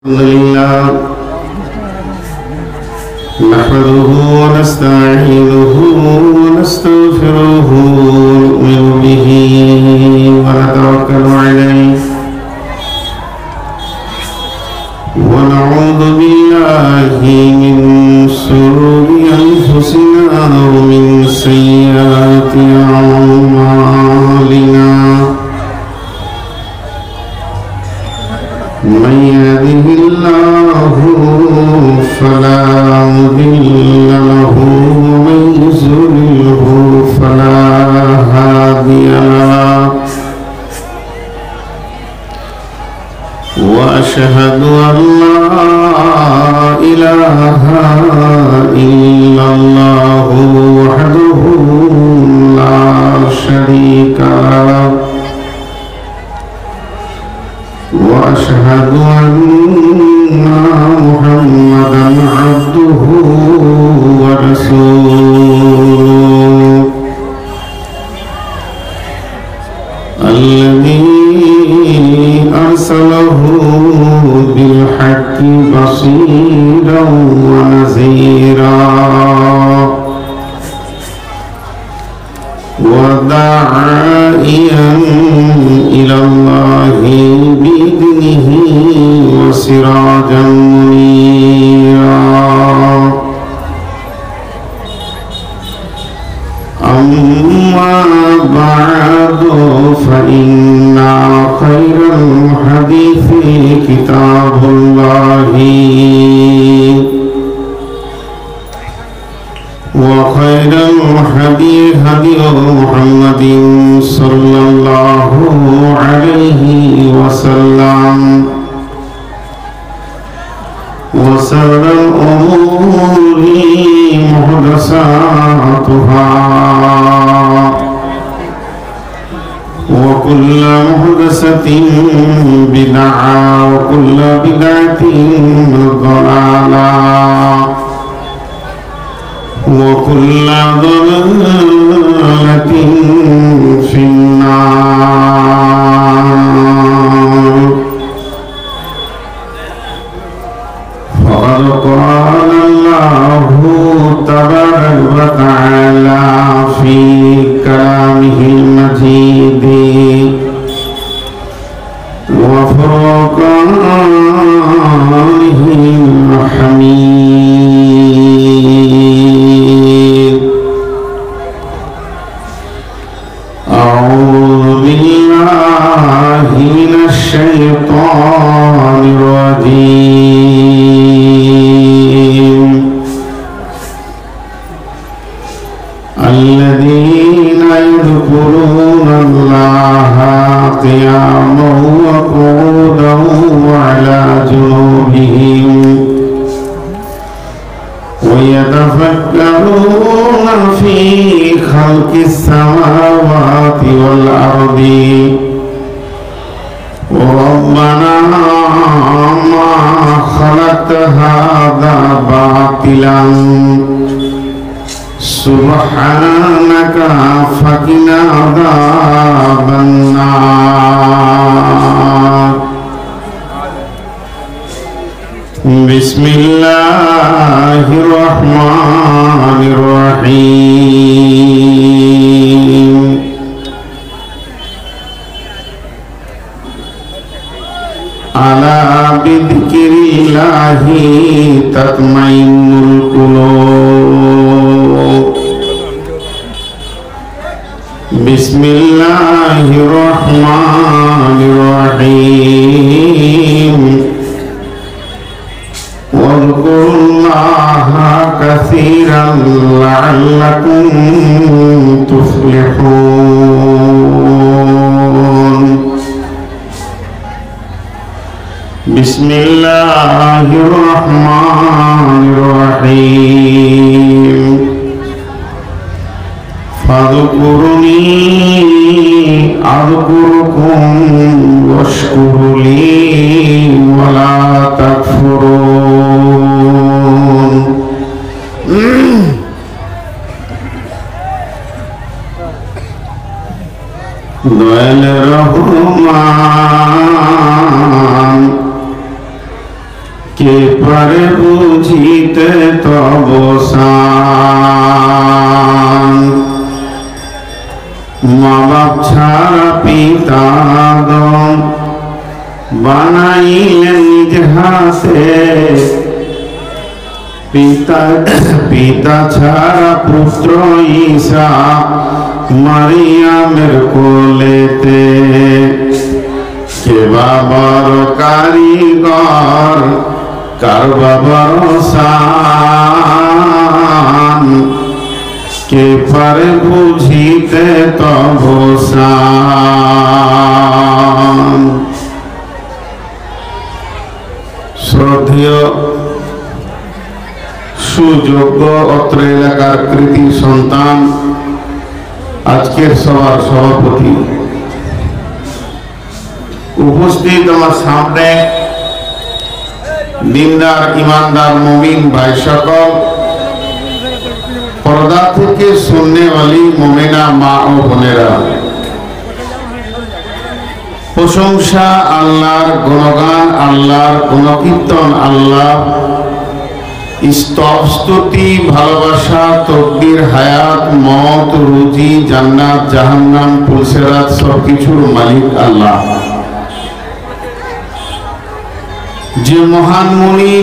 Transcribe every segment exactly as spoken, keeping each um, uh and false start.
لله نحمده ونستعينه ونستغفره ونؤمن به ونتوكل عليه ونعوذ بالله من شرور أنفسنا ومن سيئات أعمالنا من يهده الله فلا مضل له ومن يضلله فلا هادي له وأشهد أن لا إله إلا الله وحده لا شريك له وأشهد أن محمدا عبده ورسوله الذي أرسله بالحق بصيرا ونذيرا وداعيا إلى الله بإذنه وسراجا منيرا أما بعد فإن خير الحديث كتاب الله وخير الهدي هدي محمد صلى الله عليه وسلم وشر الأمور محدثاتها وكل محدثة بدعة وكل بدعة ضلالة وكل ضلالة في النار. فقد قال الله تبارك وتعالى في كلامه المجيد وفرقانه الحميد. أعوذ بالله من الشيطان الرجيم. الذين يذكرون الله قياما وقعودا وعلى جنوبهم ويتفكرون في خلق السماوات والأرض ربنا ما خلقت هذا باطلا سبحانك فقنا عذاب النار. بسم الله الرحمن الرحيم. ألا بذكر الله تطمئن القلوب. بسم الله الرحمن الرحيم. واذكروا الله كثيرا لعلكم تفلحون. بسم الله الرحمن الرحيم. فاذكروني أذكركم واشكروا لي ولا تكفرون. দয়াল রহমান কে পারে বুঝিতে তব শান। মা বাপ ছাড়া পিতা আদম বানাইলেন নিজ হাতে, পিতা পিতা ছাড়া পুত্র ঈসা মারিয়ামের কোলেতে। কে বাবার কারিগর কার বাবার শান, কে পারে বুঝিতে তব শান। শ্রদ্ধেয় সুযোগ্য অত্র এলাকার কৃতি সন্তান, আজকের সভার সভাপতি, উপস্থিত আমার সামনে দিনদার ইমানদার মুমিন ভাই সকল, পর্দা থেকে শুননেওয়ালি মুমিনা মা ও বোনেরা, প্রশংসা আল্লাহর, গুণগান আল্লাহর, গুণকীর্তন আল্লাহ, স্তব স্তুতি ভালোবাসা তকদির হায়াত মত রুজি জান্নাত জাহান্নাম পুলসেরাত সবকিছুর মালিক আল্লাহ। যে মহান মুনি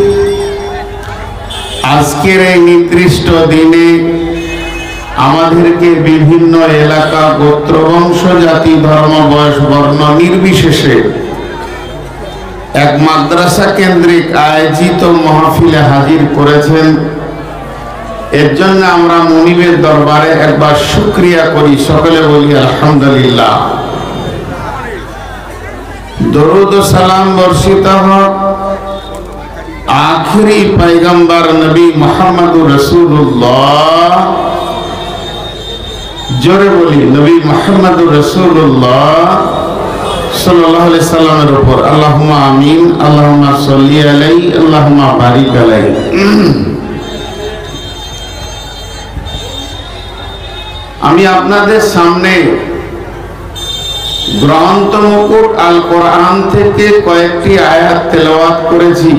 আজকের এই নির্দিষ্ট দিনে আমাদেরকে বিভিন্ন এলাকা গোত্র বংশ জাতি ধর্ম বয়স বর্ণ নির্বিশেষে এক মাদ্রাসা কেন্দ্রিক আয়োজিত মাহফিলে হাজির করেছেন, এর জন্য আমরা মুনিবের দরবারে একবার শুকরিয়া করি, সকলে বলি আলহামদুলিল্লাহ। দরুদ ও সালাম বর্ষিত হোক আখিরি পয়গম্বর নবী মুহাম্মদুর রাসূলুল্লাহ, জোরে বলি নবী মুহাম্মদুর রাসূলুল্লাহ সাল্লাল্লাহু আলাইহি সাল্লামের উপর। আল্লাহুম্মা আমিন, আল্লাহুম্মা সাল্লি আলাইহি, আল্লাহুম্মা বারিক আলাইহি। আমি আপনাদের সামনে গ্রন্থ মুকুট আল কোরআন থেকে কয়েকটি আয়াত তেলাওয়াত করেছি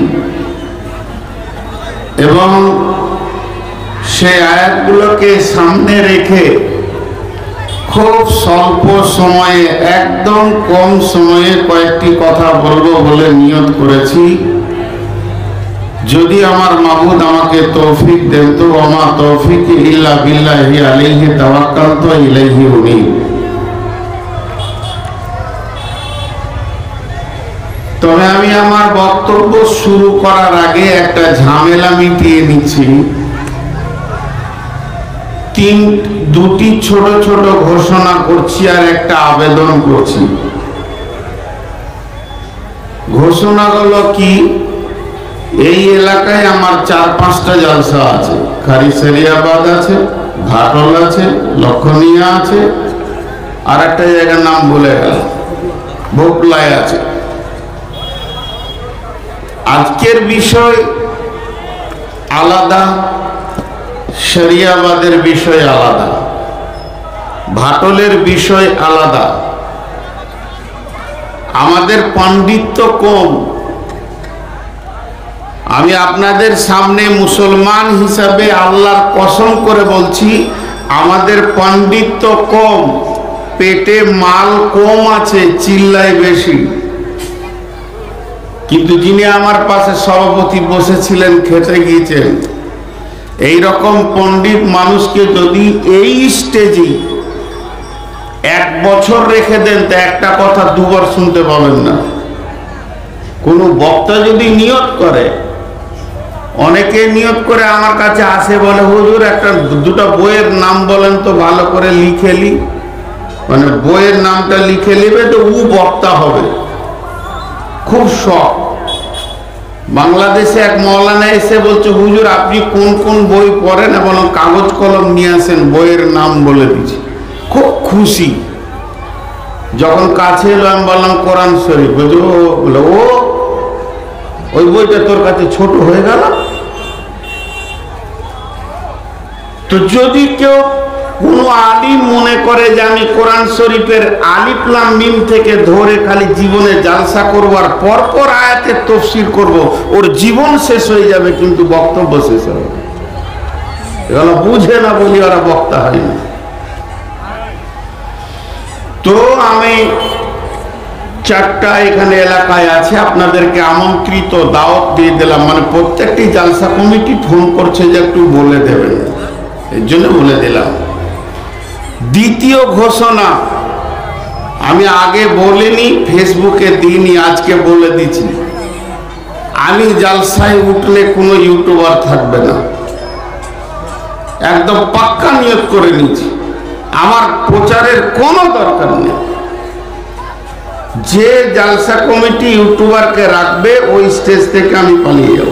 এবং সেই আয়াতগুলোকে সামনে রেখে খুব স্বল্প সময়ে, একদম কম সময়ে কয়েকটি কথা বলবো বলে নিয়ত করেছি। যদি আমার মাবুদ আমাকে তৌফিক দেন তো আমা তৌফিক ইল্লা বিল্লাহি আলাইহি তাওয়াক্কালতু ইলাইহি উনীব। তবে আমি আমার বক্তব্য শুরু করার আগে একটা ঝামেলা মিটিয়ে নিচ্ছি। তিন দুটি ছোট ছোট ঘোষণা করছি আর একটা আবেদন করছি। ঘোষণাগুলো কি, এই এলাকায় আমার চার পাঁচটা জলসা আছে। খারিসেরিয়াবাদ আছে, ঘাটল আছে, লক্ষণীয়া আছে, আর একটা জায়গার নাম ভুলে গেল, ভোকলায় আছে। আজকের বিষয় আলাদা, শরিয়াবাদের বিষয় আলাদা, ভাটলের বিষয় আলাদা। আমাদের পাণ্ডিত্য কম। আমি আপনাদের সামনে মুসলমান হিসাবে আল্লাহর কসম করে বলছি, আমাদের পাণ্ডিত্য কম, পেটে মাল কম আছে, চিল্লাই বেশি। কিন্তু যিনি আমার পাশে সভাপতি বসেছিলেন, খেতে গিয়েছেন, এই রকম পণ্ডিত মানুষকে যদি এই স্টেজে এক বছর রেখে দেন তো একটা কথা দুবার শুনতে পাবেন না। কোন বক্তা যদি নিয়ত করে, অনেকে নিয়ত করে আমার কাছে আসে, বলে হুজুর একটা দুটো বইয়ের নাম বলেন তো ভালো করে লিখে লি, মানে বইয়ের নামটা লিখে নেবে তো ও বক্তা হবে। খুব শখ। বাংলাদেশে এক মৌলানা এসে বলছে, হুজুর আপনি কোন কোন বই পড়েন এবং কাগজ কলম নিয়ে আসেন, বইয়ের নাম বলে দিচ্ছি। খুব খুশি। যখন কাছে এলো আমি বললাম কোরআন শরীফ। বলছে ও, বলে ও ওই বইটা তোর কাছে ছোট হয়ে গেল। তো যদি কেউ কোন আলিম মনে করে যে আমি কোরআন শরীফের আলিফ লাম মিম থেকে ধরে খালি জীবনে জালসা করব আর পরপর আয়াতের তাফসীর করব, ওর জীবন শেষ হয়ে যাবে কিন্তু বক্তব্য শেষ হবে না। এগুলো বুঝে না বলি ওরা বক্তা হয় না। তো আমি চারটা এখানে এলাকায় আছে, আপনাদেরকে আমন্ত্রিত দাওয়াত দিয়ে দিলাম, মানে প্রত্যেকটি জালসা কমিটি ফোন করছে যে একটু বলে দেবেন, এর জন্য বলে দিলাম। দ্বিতীয় ঘোষণা আমি আগে বলিনি, ফেসবুকে দিইনি, আজকে বলে দিচ্ছি। আমি জালসায় উঠলে কোনো ইউটিউবার থাকবে না, একদম পাক্কা নিয়ত করে নিচ্ছি। আমার প্রচারের কোনো দরকার নেই। যে জালসা কমিটি ইউটিউবারকে রাখবে ওই স্টেজ থেকে আমি পালিয়ে যাব,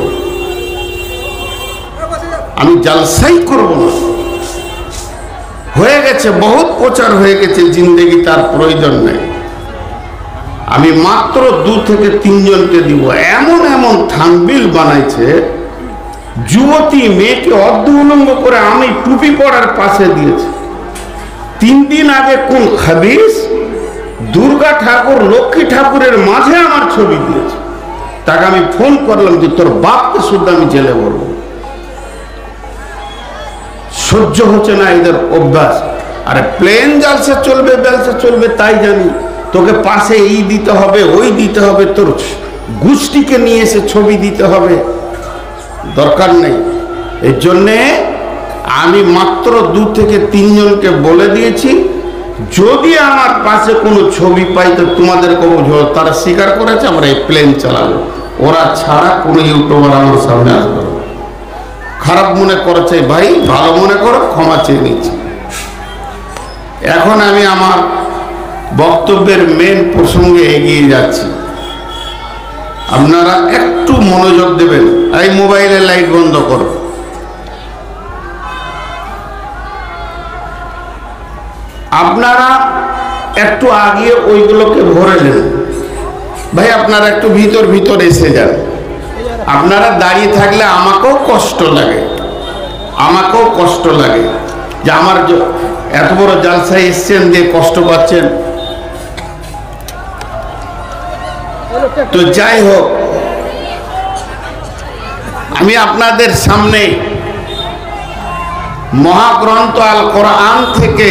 আমি জালসাই করব না। হয়ে গেছে, বহুত প্রচার হয়ে গেছে, জিন্দেগি তার প্রয়োজন নেই। আমি মাত্র দু থেকে তিনজনকে দিব। এমন এমন থানবিল বানাইছে, যুবতী মেয়েকে অর্ধ উলঙ্গ করে আমি টুপি পরার পাশে দিয়েছি। তিন দিন আগে কোন খাবিস দুর্গা ঠাকুর লক্ষ্মী ঠাকুরের মাঝে আমার ছবি দিয়েছে, তাকে আমি ফোন করলাম যে তোর বাপকে শুদ্ধ আমি জেলে বলবো। সহ্য হচ্ছে না এদের অভ্যাস। আরে প্লেন জালসা চলবে বেলসা চলবে তাই জানি, তোকে পাশে এই দিতে হবে ওই দিতে হবে, তোর গোষ্ঠীকে নিয়ে এসে ছবি দিতে হবে, দরকার নেই। এর জন্যে আমি মাত্র দু থেকে তিনজনকে বলে দিয়েছি, যদি আমার পাশে কোনো ছবি পাই তো তোমাদেরকে বুঝো তারা স্বীকার করেছে আমরা এই প্লেন চালাবো, ওরা ছাড়া কোনো ইউটিউবার আমার সামনে আসবে। খারাপ মনে করেছে ভাই, ভালো মনে করো, ক্ষমা চেয়ে নিচ্ছি। এখন আমি আমার বক্তব্যের মেন প্রসঙ্গে এগিয়ে যাচ্ছি, আপনারা একটু মনোযোগ দেবেন। এই মোবাইলের লাইট বন্ধ করো। আপনারা একটু আগে ওইগুলোকে ভরে নেন ভাই, আপনারা একটু ভিতর ভিতর এসে যান। আপনারা দাঁড়িয়ে থাকলে আমাকেও কষ্ট লাগে, আমাকেও কষ্ট লাগে যে আমার এত বড় জালসায় এসছেন দিয়ে কষ্ট পাচ্ছেন। তো যাই হোক, আমি আপনাদের সামনে মহাগ্রন্থ আল কোরআন থেকে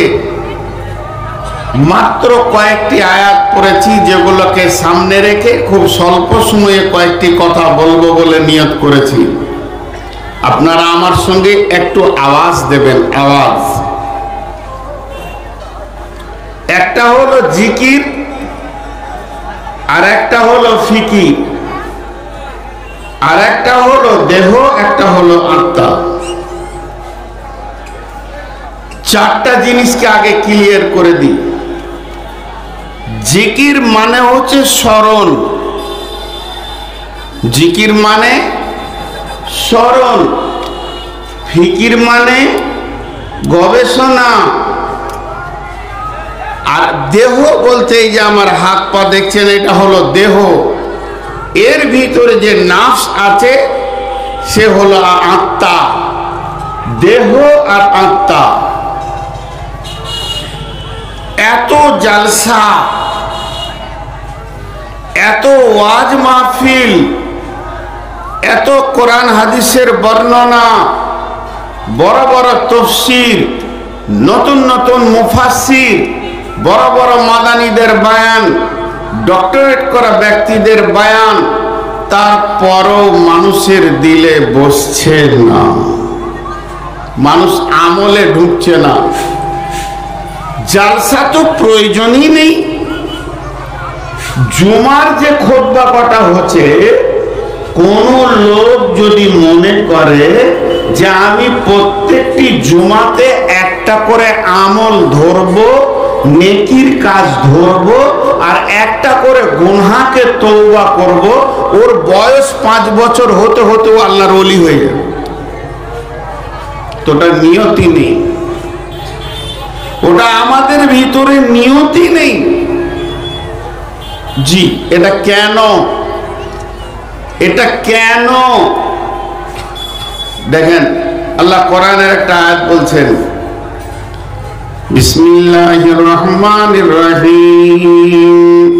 মাত্র কয়েকটি আয়াত পড়েছি, যেগুলোকে সামনে রেখে খুব স্বল্প সময়ে কয়েকটি কথা বলবো বলে নিয়ত করেছি। আপনারা আমার সঙ্গে একটু আওয়াজ দেবেন, আওয়াজ। একটা হলো জিকির আর একটা হলো ফিকির, আর একটা হলো দেহ, একটা হলো আত্মা। চারটা জিনিসকে আগে ক্লিয়ার করে দিই। জিকির মানে হচ্ছে স্মরণ, জিকির মানে স্মরণ, ফিকির মানে গবেষণা, আর দেহ বলতে এই যে আমার হাত পা দেখছেন এটা হলো দেহ, এর ভিতরে যে নাফস আছে সে হলো আত্মা। দেহ আর আত্মা, এত জালসা, এত ওয়াজ মাহফিল, এত কোরআন হাদিসের বর্ণনা, বড় বড় তাফসীর, নতুন নতুন মুফাসসির, বড় বড় মাদানীদের বয়ান, ডক্টরেট করা ব্যক্তিদের বয়ান, তারপরও মানুষের দিলে বসছে না, মানুষ আমলে ঢুকছে না। জালসা তো প্রয়োজনই নেই। জুমার যে খুতবা কটা হচ্ছে, কোন লোক যদি মনে করে যে আমি প্রত্যেকটি জুমাতে একটা করে আমল ধরবো, নেকির কাজ ধরবো, আর একটা করে গুনহাকে তওবা করব, ওর বয়স পাঁচ বছর হতে হতে আল্লাহর ওলি হয়ে যাবে। তো ওটা নিয়তি নেই, ওটা আমাদের ভিতরে নিয়তি নেই। জি, এটা কেন? এটা কেন দেখেন, আল্লাহ কোরআনের একটা আয়াত বলছেন, বিসমিল্লাহির রহমানির রহিম।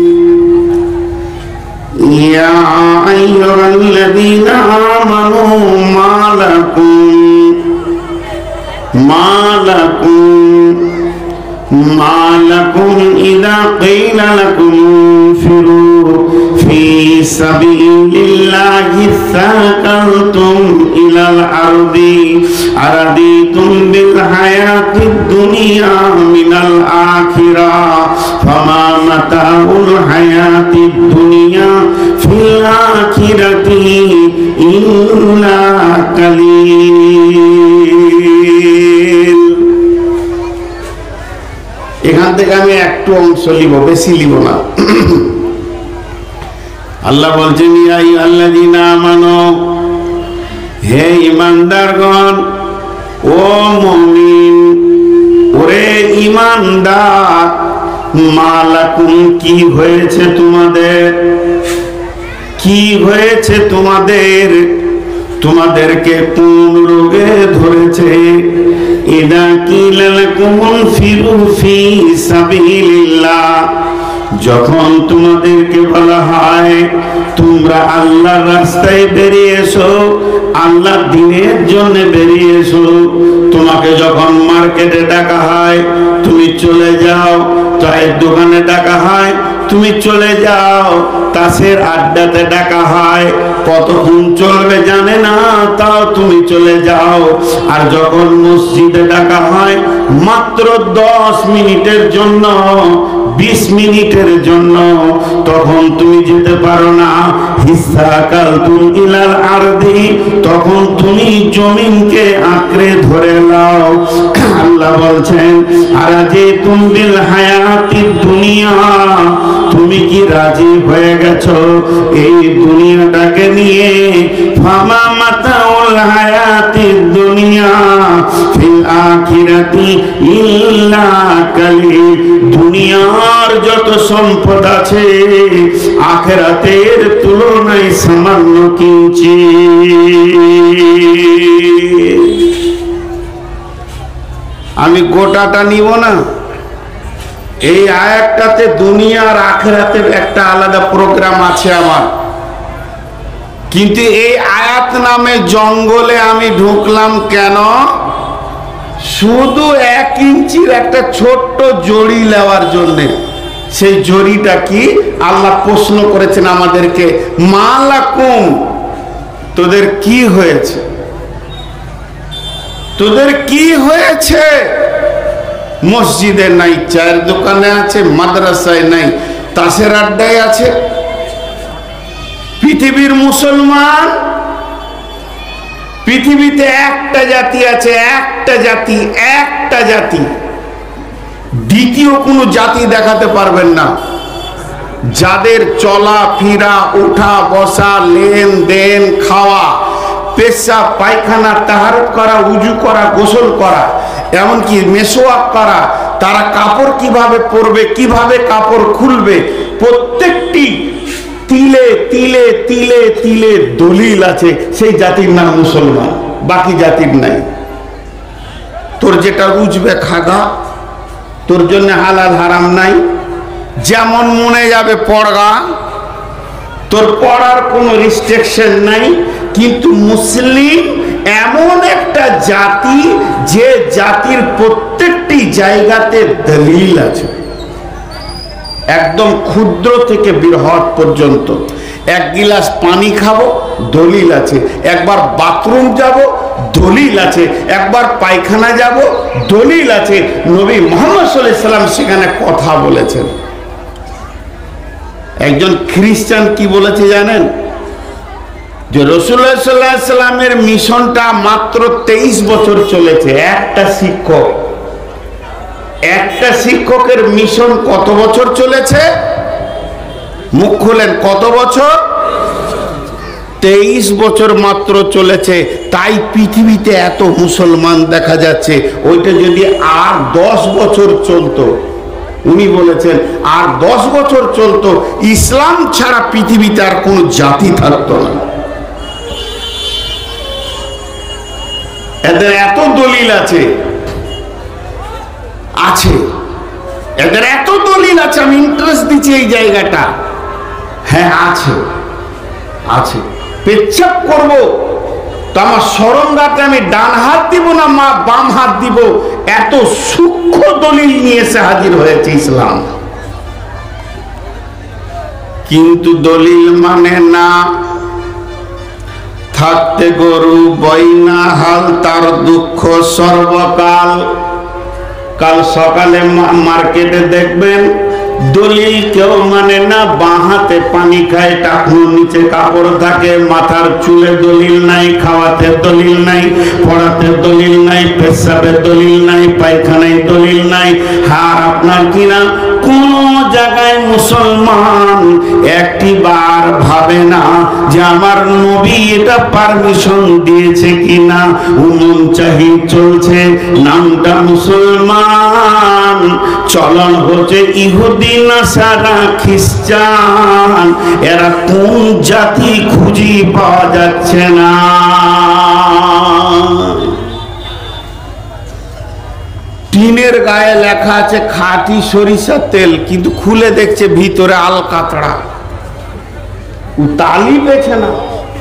ইয়া আইয়ুহাল্লাযীনা আমানু মা লাকুম মা লাকুম মা লাকুম ইযা ক্বিলা লাকুম ইনফিরু ফি সাবিলিল্লাহি সাকালতুম ইলাল আরদি আরাদিতুম বিল হায়াতিদ দুনিয়া মিনাল আখিরাহ ফামা মাতাউল হায়াতিদ দুনিয়া ফিল আখিরাতি ইল্লা কালিল। এখান থেকে আমি একটু অংশ লিব, বেশি লিব না। আল্লাহ বলছেন ইয়া আইয়ুহাল্লাযীনা আমানু, হে ঈমানদারগণ, ও মুমিন, ওরে ঈমানদার, মা লাকুম, কি হয়েছে তোমাদের, কি হয়েছে তোমাদের, তোমাদেরকে কোন রোগে ধরেছে? ইদা কিলা লাকুম ইনফিরু ফি সাবিলিল্লাহ, যখন তোমাদেরকে বলা হয় তোমরা আল্লাহর রাস্তায় বেরিয়ে এসো, আল্লাহর দ্বীনের জন্য বেরিয়ে এসো। তোমাকে যখন মার্কেটে ডাকা হয় তুমি চলে যাও, চায়ের দোকানে ডাকা হয় তুমি চলে যাও, তাসের আড্ডাতে ডাকা হয়, কতক্ষণ চলবে জানে না, তাও তুমি চলে যাও। আর যখন মসজিদে ডাকা হয় মাত্র দশ মিনিটের জন্য, বিশ মিনিটের জন্য, তখন তুমি যেতে পারো না। হিসাকালতুম ইলাল আরদি, তখন তুমি জমিনকে আঁকড়ে ধরে নাও। আল্লাহ বলছেন আরাদিতুম বিল হায়াতিদ দুনিয়া, তুমি কি রাজি হয়ে গেছো এই দুনিয়াটাকে নিয়ে? ফামা মাতাউল হায়াতিদ দুনিয়া ফিল আখিরাতি ইল্লা কালিল, দুনিয়ার যত সম্পদ আছে আখিরাতের তুলনায় সামান্য কিঞ্চিৎ। আমি গোটাটা নিব না, এই আয়াতটাতে দুনিয়া আর আখিরাতের একটা আলাদা প্রোগ্রাম আছে আমার, কিন্তু এই আয়াত নামে জঙ্গলে আমি ঢুকলাম কেন? শুধু এক ইঞ্চির একটা ছোট্ট জড়ি নেওয়ার জন্যে। সেই জড়িটা কি? আল্লাহ প্রশ্ন করেছেন আমাদেরকে, মা লাকুম, তোদের কি হয়েছে, তোদের কি হয়েছে? মসজিদে নাই, চায়ের দোকানে আছে, মাদ্রাসায় নাই, তাসের আড্ডায় আছে। পৃথিবীর মুসলমান, পৃথিবীতে একটা জাতি আছে, একটা জাতি, একটা জাতি, দ্বিতীয় কোনো জাতি দেখাতে পারবেন না, যাদের চলা ফিরা, উঠা বসা, লেনদেন, খাওয়া, পেশাব পায়খানা, তাহারত করা, উজু করা, গোসল করা, এমনকি মেসওয়াক করা, তারা কাপড় কিভাবে পরবে, কিভাবে কাপড় খুলবে, প্রত্যেকটি তিলে তিলে তিলে তিলে দলিল আছে। সেই জাতির নাম মুসলমান, বাকি জাতির নাই। তোর যেটা রুজবে খাগা, তোর জন্য হালাল হারাম নাই, যেমন মনে যাবে পড়গা, তোর পড়ার কোনো রিস্ট্রিকশন নাই। কিন্তু মুসলিম এমন একটা জাতি যে জাতির প্রত্যেকটি জায়গাতে দলিল আছে, একদম ক্ষুদ্র থেকে বৃহৎ পর্যন্ত। এক গিলাস পানি খাবো, দলিল আছে। একবার বাথরুম যাব, দলিল আছে। একবার পায়খানা যাব, দলিল আছে। নবী মুহাম্মদ সাল্লাল্লাহু আলাইহি সাল্লাম সেখানে কথা বলেছেন। একজন খ্রিস্টান কি বলেছে জানেন? যে রাসূলুল্লাহ সাল্লাল্লাহু আলাইহি সাল্লামের মিশনটা মাত্র তেইশ বছর চলেছে। একটা শিক্ষক, একটা শিক্ষকের মিশন কত বছর চলেছে? মুখ খোলেন, কত বছর? তেইশ বছর মাত্র চলেছে। তাই পৃথিবীতে এত মুসলমান দেখা যাচ্ছে। ওইটা যদি আর দশ বছর চলতো, উনি বলেছেন আর দশ বছর চলতো, ইসলাম ছাড়া পৃথিবীতে আর কোন জাতি থাকতো না। এদের এত দলিল আছে। আছে, এদের এত দলিল আছে, আমি ইন্টারেস্ট দিচ্ছি এই জায়গাটা। হ্যাঁ আছে, আছে। পেচ্ছাপ করব তো আমার সরঙ্গাতে আমি ডান হাত দিব না মা বাম হাত দিব, এত সূক্ষ্ম দলিল নিয়ে এসে হাজির হয়েছে ইসলাম। কিন্তু দলিল মানে না, থাকতে গরু বইনা হাল, তার দুঃখ সর্বকাল। কাল সকালে মার্কেটে দেখবেন দলিল কেউ মানে না, বাঁ হাতে পানি খায়, টাকনুর নিচে কাপড় থাকে, মাথার চুলে দলিল নাই, খাওয়াতে দলিল নাই, পড়াতে দলিল নাই, পেশাবে দলিল নাই, পায়খানায় দলিল নাই। আর আপনার কিনা কোন জায়গায় মুসলমান একটি বার ভাবে না যে আমার নবী এটা পারমিশন দিয়েছে কিনা। উমন চাহি চলছে, নামটা মুসলমান, চলন হচ্ছে ইহুদি নাসারা খ্রিস্টান। এরা কোন জাতি খুঁজি পাওয়া যাচ্ছে না। টিনের গায়ে লেখা আছে খাঁটি সরিষার তেল, কিন্তু খুলে দেখছে ভিতরে আলকাতড়া। তালি পেছে না।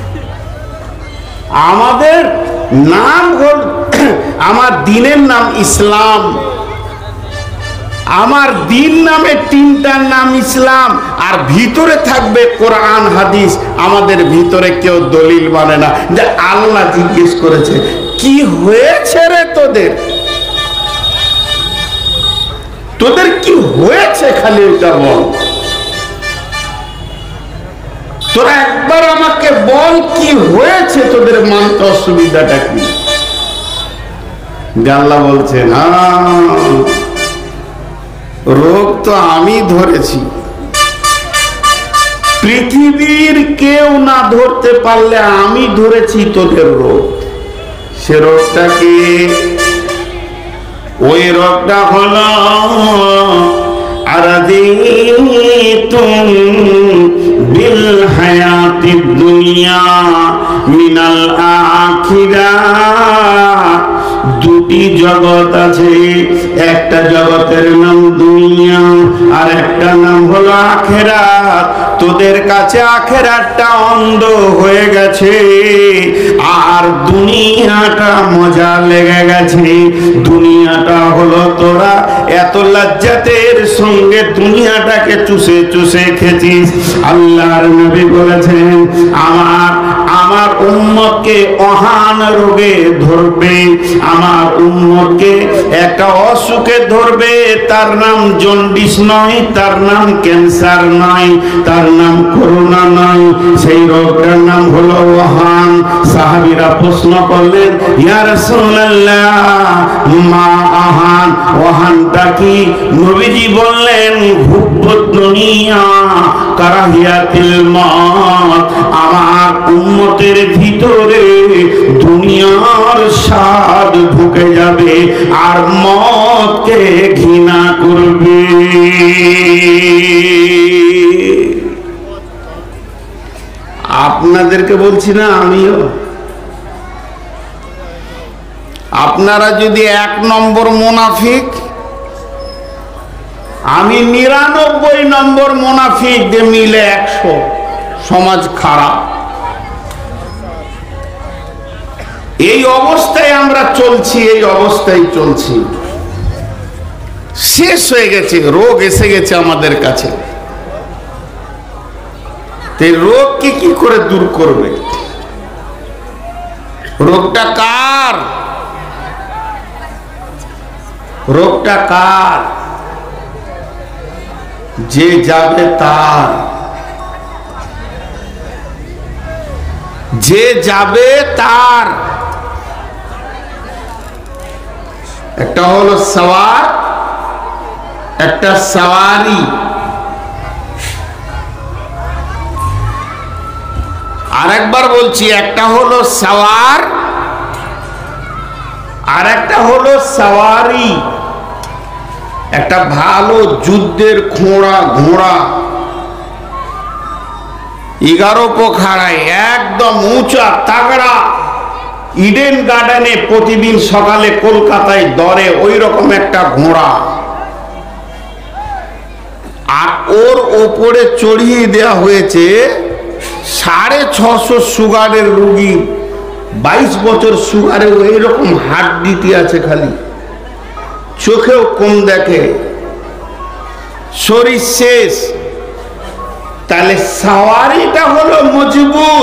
আমাদের নাম হল, আমার দিনের নাম ইসলাম, আমার দিন নামে তিনটার নাম ইসলাম, আর ভিতরে থাকবে কোরআন হাদিস। আমাদের ভিতরে কেউ দলিল মানে না। যে আল্লাহ জিজ্ঞেস করেছে কি হয়েছে রে তোদের, তোদের কি হয়েছে, খালি এটা বল। তোরা একবার আমাকে বল কি হয়েছে, তোদের মানতে অসুবিধাটা কি। আল্লাহ বলছেন হ্যাঁ, রোগ তো আমি ধরেছি, পৃথিবীর কেউ না ধরতে পারলে আমি ধরেছি তোদের রোগ। সে রোগটা কি? ওই রোগটা হলো আরাদিতুম বিল হায়াতিদ দুনিয়া মিনাল আখিরাহ। দুটি জগৎ আছে, একটা জগতের নাম দুনিয়া আর একটা নাম হলো আখিরাত। তোদের কাছে আখিরাতটা অন্ধ হয়ে গেছে আর দুনিয়াটা মজা লেগে গেছে। দুনিয়াটা হলো তোরা এত লজ্জাতের সঙ্গে দুনিয়াটাকে চুষে চুষে খেছিস। আল্লাহর নবী বলেছেন আমার আমার উম্মতকে অহান রোগে ধরবে, আমার উম্মতকে একটা অসুখে ধরবে। তার নাম জন্ডিস নয়, তার নাম ক্যান্সার নয়, তার নাম করোনা নয়, সেই রোগটার নাম হলো ওহান। সাহাবীরা প্রশ্ন করলেন ইয়া রাসূলুল্লাহ মা আহান, ওহানটা কি? নবীজি বললেন হুব্বুদ দুনিয়া কারাহিয়াতিল মউত। আমার উম্মতের ভিতরে দুনিয়ার স্বাদ ঢুকে যাবে আর মওতকে ঘৃণা করবে। আপনাদেরকে বলছি না, আমিও। আপনারা যদি এক নম্বর মুনাফিক, আমি নিরানব্বই নম্বর মুনাফিক দিয়ে মিলে একশো। সমাজ খারাপ, এই অবস্থায় আমরা চলছি, এই অবস্থায় চলছি। শেষ হয়ে গেছে, রোগ এসে গেছে আমাদের কাছে। এই রোগকে কি করে দূর করবে? রোগটা কার? রোগটা কার? যে যাবে তার, যে যাবে তার। একটা হলো সওয়ার, একটা সওয়ারি। আরেকবার বলছি, একটা হলো সওয়ার আর একটা হলো সওয়ারি। একটা ভালো যুদ্ধের ঘোড়া ঘোড়া এগারো পোখাড়ায় একদম উঁচা তাগড়া, ইডেন গার্ডেনে প্রতিদিন সকালে কলকাতায় দরে ওই রকম একটা ঘোড়া, আর ওর ওপরে চড়িয়ে দেওয়া হয়েছে সাড়ে ছশো সুগারের রুগী, বাইশ বছর সুগারে ওই রকম হাড্ডিটি আছে, খালি চোখেও কম দেখে, শরীর শেষ। তাহলে সাওয়ারিটা হলো মজবুত,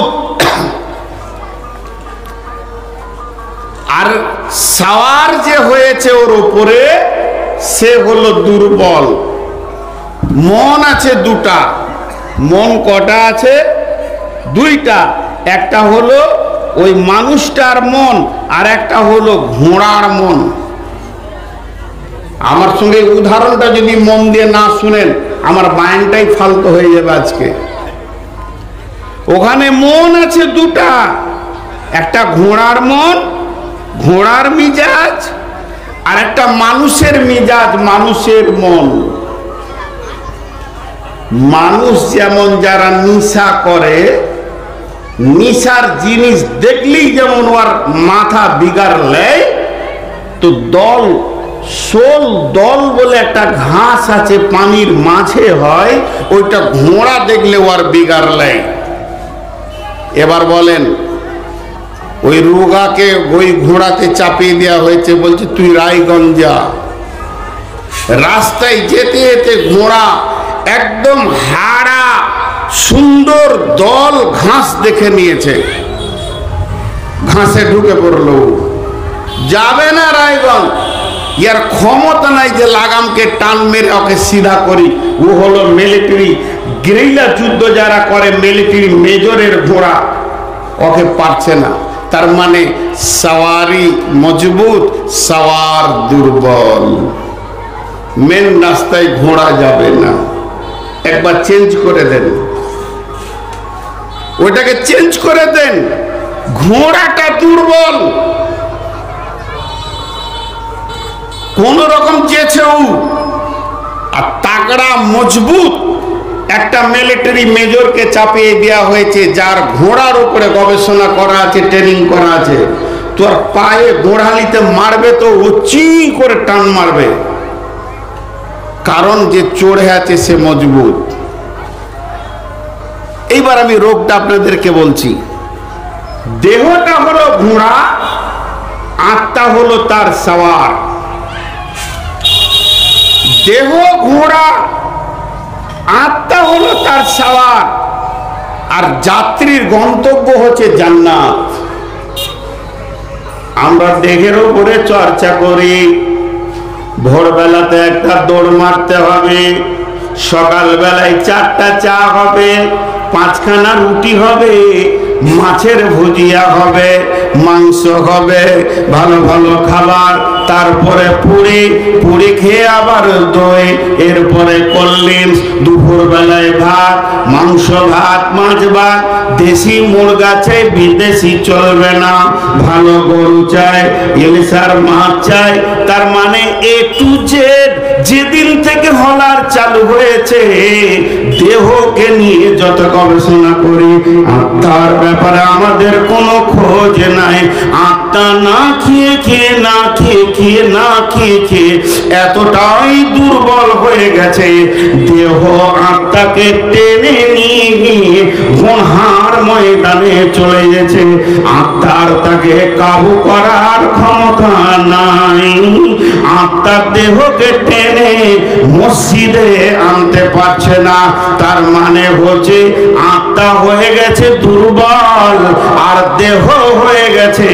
আর সাওয়ার যে হয়েছে ওর উপরে সে হলো দুর্বল। মন আছে দুটা, মন কটা আছে? দুইটা। একটা হলো ওই মানুষটার মন, আর একটা হলো ঘোড়ার মন। আমার সঙ্গে উদাহরণটা যদি মন দিয়ে না শুনেন আমার মাইন্ডটাই ফালতু হয়ে যাবে আজকে। ওখানে মন আছে দুটা, একটা ঘোড়ার মন, ঘোড়ার মিজাজ, আর একটা মানুষের মিজাজ, মানুষের মন। মানুষ যেমন যারা নেশা করে, নেশার জিনিস দেখলেই যেমন ওর মাথা বিগাড় লেয়, তো দল শোল দল বলে একটা ঘাস আছে পানির মাঝে হয়, ওইটা ঘোড়া দেখলে ওর বিগাড় লেয়। এবার বলেন ওই রোগাকে ওই ঘোড়াতে চাপিয়ে দেওয়া হয়েছে, বলছে তুই রায়গঞ্জ যা। রাস্তায় যেতে যেতে ঘোড়া একদম হাড়া সুন্দর দল ঘাস দেখে নিয়েছে, ঘাসে ঢুকে পড়লো, যাবে না রায়গঞ্জ। ইয়ার ক্ষমতা নাই যে লাগামকে টান মেরে ওকে সিধা করি। ও হলো মিলিটারি গেরিলা যুদ্ধ যারা করে, মিলিটারি মেজরের ঘোড়া, ওকে পারছে না। তার মানে সওয়ারি মজবুত, সওয়ার দুর্বল। মেন রাস্তায় ঘোড়া যাবে না, একবার চেঞ্জ করে দেন, ওটাকে চেঞ্জ করে দেন। ঘোড়াটা দুর্বল, কোন রকম চেয়েছেও, আর তাগড়া মজবুত একটা মিলিটারি মেজরকে চাপিয়ে দেওয়া হয়েছে, যার ঘোড়ার উপরে গবেষণা করা আছে, ট্রেনিং করা আছে। তোর পায়ে গোড়ালিতে মারবে তো ও চি করে টান মারবে, কারণ যে চড়ে আছে সে মজবুত। এইবার আমি রোগটা আপনাদেরকে বলছি। দেহটা হলো ঘোড়া, আত্মা হলো তার সওয়ার। দেহ ঘোড়া, আত্মা হলো তার সওয়ার, আর যাত্রীর গন্তব্য হচ্ছে জান্নাত। আমরা দেহের উপরে চর্চা করি, ভোরবেলাতে একটা দৌড় মারতে হবে, সকালবেলায় চারটা চা হবে, পাঁচখানা রুটি হবে, মাছের ভুজিয়া হবে, মাংস হবে, ভালো ভালো খাবার, তারপরে পুরি, পুরি খেয়ে আবার দই, এরপরে কোল্ড ড্রিঙ্কস, দুপুর বেলায় ভাত, মাংস ভাত, মাছ ভাত, দেশি মুরগা চাই, বিদেশি চলবে না, ভালো গরু চাই, ইলিশার মাছ চাই। তার মানে এ টু জেড যেদিন থেকে হলার চালু হয়েছে, দেহকে নিয়ে যত গবেষণা করি, আত্মার ব্যাপারে আমাদের কোনো খোঁজ নাই। আত্মা না খেয়ে খেয়ে না খেয়ে খেয়ে না খেয়ে খেয়ে এতটাই দুর্বল হয়ে গেছে, দেহ আত্মাকে টেনে নিয়ে গিয়ে গুনহার ময়দানে চলে গেছে। আত্মার তাকে কাবু করার ক্ষমতা নাই। আত্মার দেহকে টেনে মসজিদে আনতে পারছে না। তার মানে হচ্ছে আত্মা হয়ে গেছে দুর্বল, আর দেহ হয়ে গেছে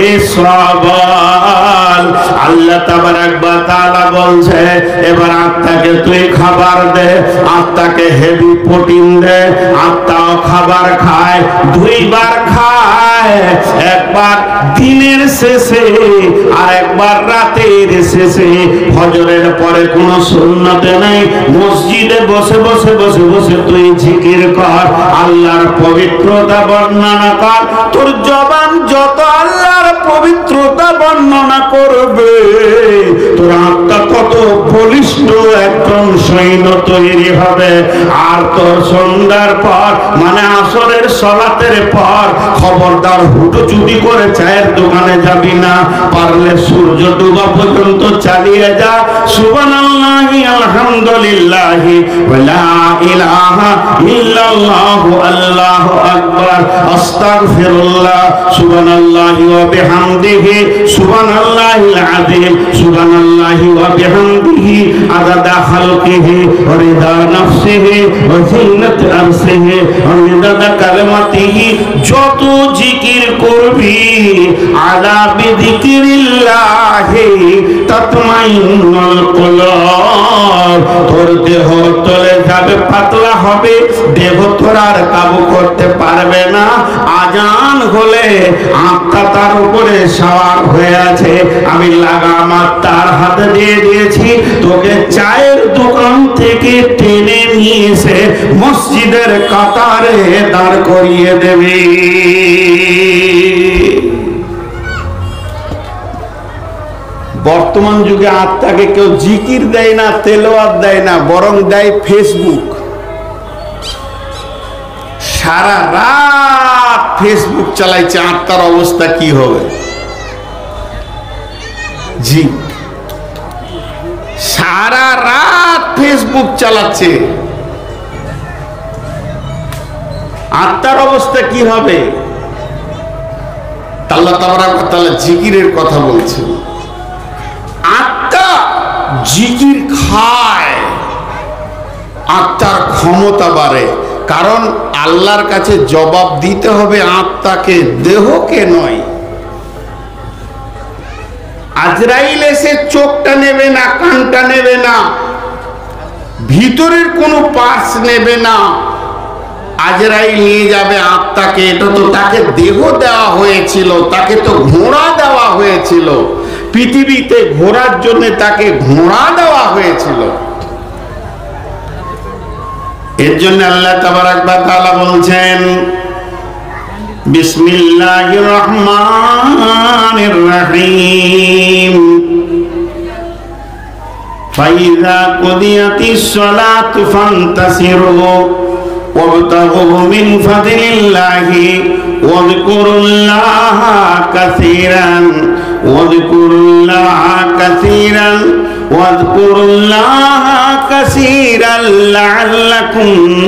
সবল। আল্লাহ তাবারক ওয়া তাআলা বলছে, এবার আত্মাকে তুই খাবার দে, আত্মাকে হেভি প্রোটিন দে। আত্মাও খাবার খায়, দুইবার খায়, একবার দিনের শেষে আর একবার রাতের শেষে। ফজরের পরে কোনো সুন্নতে নেই, মসজিদে বসে বসে বসে বসে তুই জিকির কর, আল্লাহর পবিত্রতা বর্ণনা কর। তোর জবান যত আল্লাহর পবিত্রতা বর্ণনা করবে, তোর আত্মা কত বলিষ্ঠ একজন সৈন্য তৈরি হবে। আর তোর সন্ধ্যার পর মানে আসরের সালাতের পর খবরদার হুটো চুরি করে চায়ের দোকানে যাবি না, পারলে সূর্য ডুবা পর্যন্ত চালিয়ে যা। সুবহানাল্লাহি আলহামদুলিল্লাহি ওয়া লা ইলাহা ইল্লাল্লাহু আল্লাহু আকবার আস্তাগফিরুল্লাহ সুবহানাল্লাহি ওয়া বিহামদিহি সুবহানাল্লাহিল আযীম সুবহানাল্লাহি ওয়া বিহামদিহি আদাদা খালকিহি ওয়া রিদা নাফসিহি ওয়া জিন্নাত আরশিহি ওয়া মিদাদা কালিমাতিহি। যত জিকির করবি আলা বিযিকিরিল্লাহি তাতমাইন্নুল কুলুব। তোর দেহ তলে যাবে, পাতলা হবে, দেহ তোর আর কাবু করতে পারবে না। আজান হলে আত্মা তার উপরে সওয়ার হয়ে আছে। আমি লাগাম তার হাতে দিয়ে দিয়েছি, তোকে চায়ের দোকান থেকে টেনে নিয়ে এসে মসজিদের কাতারে দাঁড় করিয়ে দেবে। বর্তমান যুগে আত্মাকে কেউ জিকির দেয় না, তেলাওয়াত দেয় না, বরং দেয় ফেসবুক। সারা রাত ফেসবুক চালাইছে, আত্মার অবস্থা কি হবে? জি, সারা রাত ফেসবুক চালাচ্ছে, আত্মার অবস্থা কি হবে? আল্লাহ তাবারাক ওয়া তাআলা জিকিরের কথা বলছেন। আত্মা জিকির খায়, আত্মার ক্ষমতা বাড়ে। কারণ আল্লাহর কাছে জবাব দিতে হবে আত্মাকে, দেহকে নয়। আজরাইল এসে চোখটা নেবে না, কানটা নেবে না, ভিতরের কোনো পার্টস নেবে না। আজরাইল নিয়ে যাবে আত্মাকে। এটা তো তাকে দেহ দেওয়া হয়েছিল, তাকে তো ঘোড়া দেওয়া হয়েছিল, পৃথিবীতে ঘোরার জন্য তাকে ঘোড়া দেওয়া হয়েছিল। এর জন্য আল্লাহ তাবারাক ওয়া তাআলা বলছেন বিসমিল্লাহির রহমানির রহিম ফাইযা কুদিয়াতিস সালাতু ফান্তাসিরু ওয়াবতাগু মিন ফাদলিল্লাহি ওয়াযকুরুল্লাহা কাসীরান ওয়াযকুরুল্লাহা কাসীরান ওয়াযকুরুল্লাহা কাসীরান লাআল্লাকুম